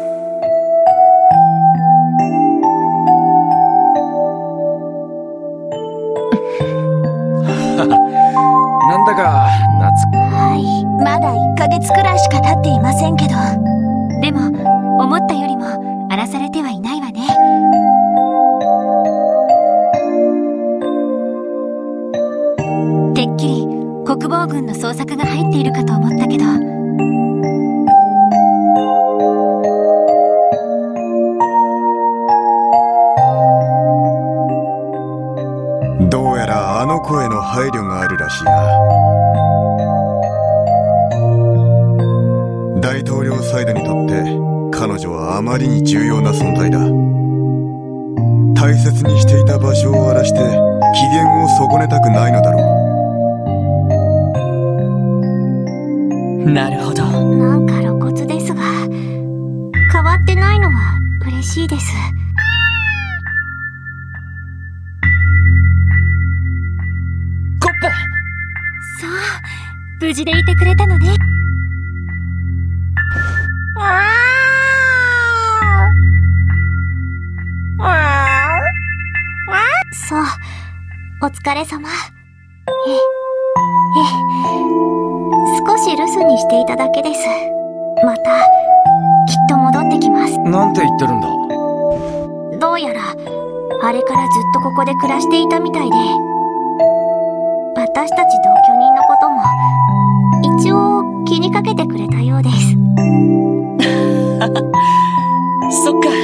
なんだかはい、まだ1ヶ月くらいしか経っていませんけど。 でも思ったよりも荒らされてはいないわね。てっきり国防軍の捜索が入っているかと思ったけど。 どうやらあの声の配慮があるらしいな。大統領サイドにとって彼女はあまりに重要な存在だ。大切にしていた場所を荒らして機嫌を損ねたくないのだろう。なるほど。 なんか露骨ですが、変わってないのは嬉しいです。 コップ。 そう、無事でいてくれたのね。 そう、お疲れ様。少し留守にしていただけです。またきっと戻ってきます。 なんて言ってるんだ。 どうやらあれからずっとここで暮らしていたみたいで、私たち同居人のことも一応気にかけてくれたようです。 そっか。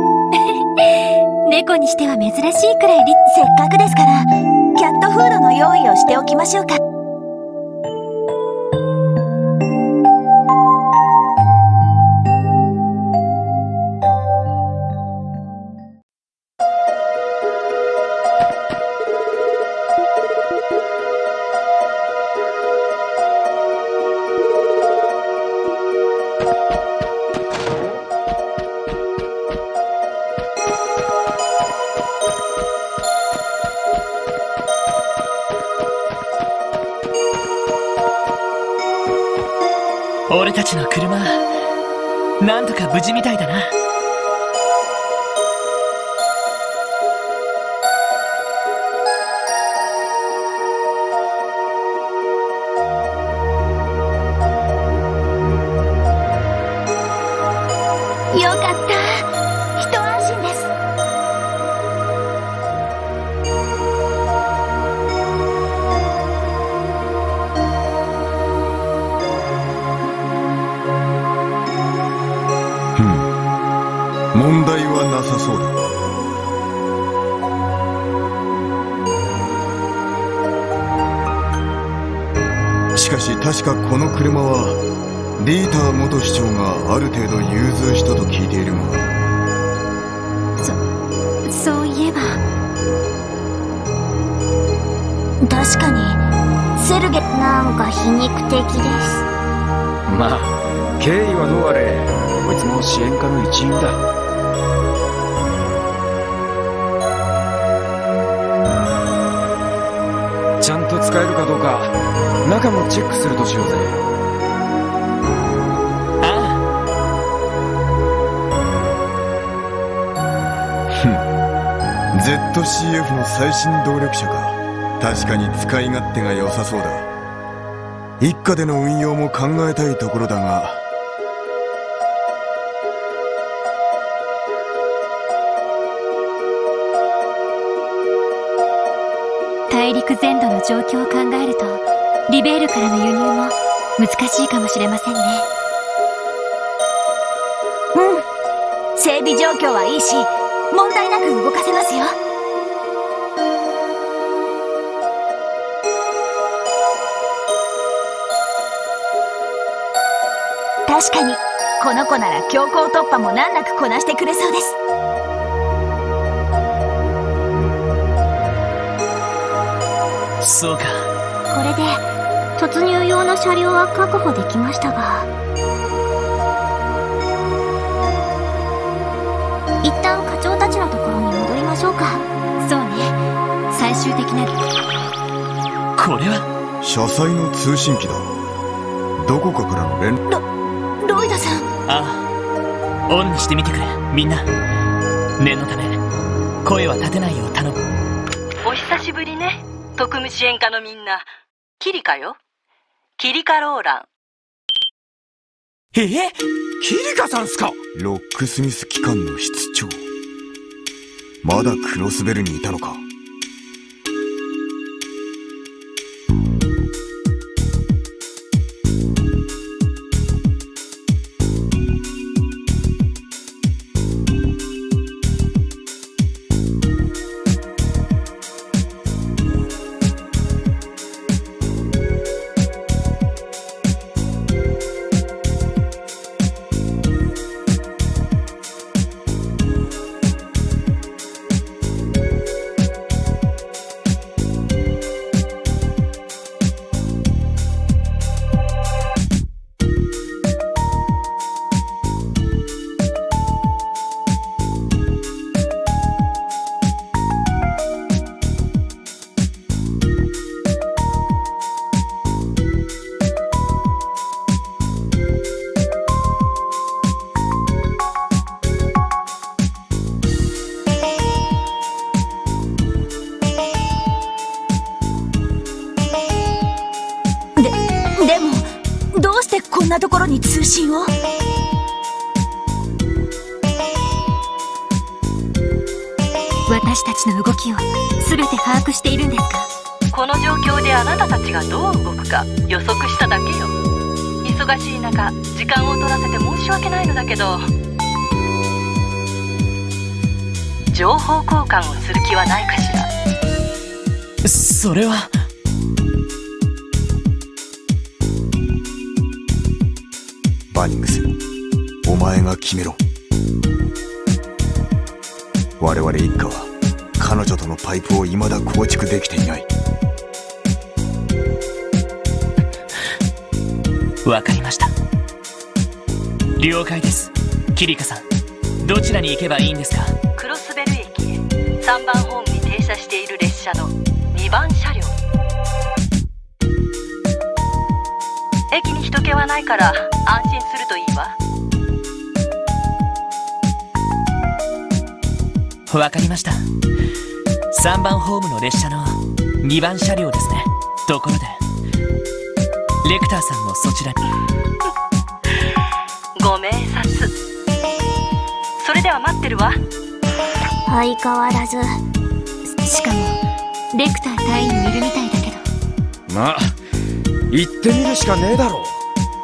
猫にしては珍しいくらいせっかくですからキャットフードの用意をしておきましょうか。 俺たちの車、なんとか無事みたいだな。 よかった。一安心です。 問題はなさそうだ。しかし確かこの車はリーター元市長がある程度融通したと聞いているが。 そういえば確かにセルゲなんか皮肉的です。 まあ経緯はどうあれこいつも支援家の一員だ。ちゃんと使えるかどうか中もチェックするとしようぜ。 ZCF の最新動力車か。確かに使い勝手が良さそうだ。一家での運用も考えたいところだが。 大陸全土の状況を考えるとリベールからの輸入も難しいかもしれませんね。 整備状況はいいし問題なく動かせますよ。確かにこの子なら強行突破も難なくこなしてくれそうです。 そうか。 これで突入用の車両は確保できましたが、一旦課長たちのところに戻りまましょうか。そうね、最終的な。 これは車載の通信機だ。どこかからのロイドさん。 ああ、オンにしてみてくれ。みんな念のため声は立てないよう頼む。 お久しぶりね、特務支援課のみんな。キリカよ、キリカローラン。 キリカさんすか？ ロックスミス機関の室長。まだクロスベルにいたのか。 でもどうしてこんなところに通信を？ 私たちの動きを全て把握しているんですか？ この状況であなたたちがどう動くか予測しただけよ。忙しい中時間を取らせて申し訳ないのだけど、情報交換をする気はないかしら。 それは。 バニングス、お前が決めろ。我々一家は彼女とのパイプを未だ構築できていない。 わかりました。了解です。キリカさん、どちらに行けばいいんですか？ クロスベル駅へ3番ホームに停車している列車の2番車両。駅に人気はないから安心するといいわ。 わかりました。3番ホームの列車の2番車両ですね。ところでレクターさんもそちらに。 ご明察。それでは待ってるわ。 相変わらず。しかもレクター隊員いるみたいだけど。 まあ行ってみるしかねえだろう。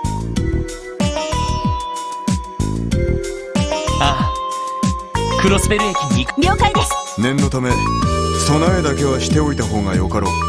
ああ、クロスベル駅に行く。 了解です。 念のため備えだけはしておいた方がよかろう。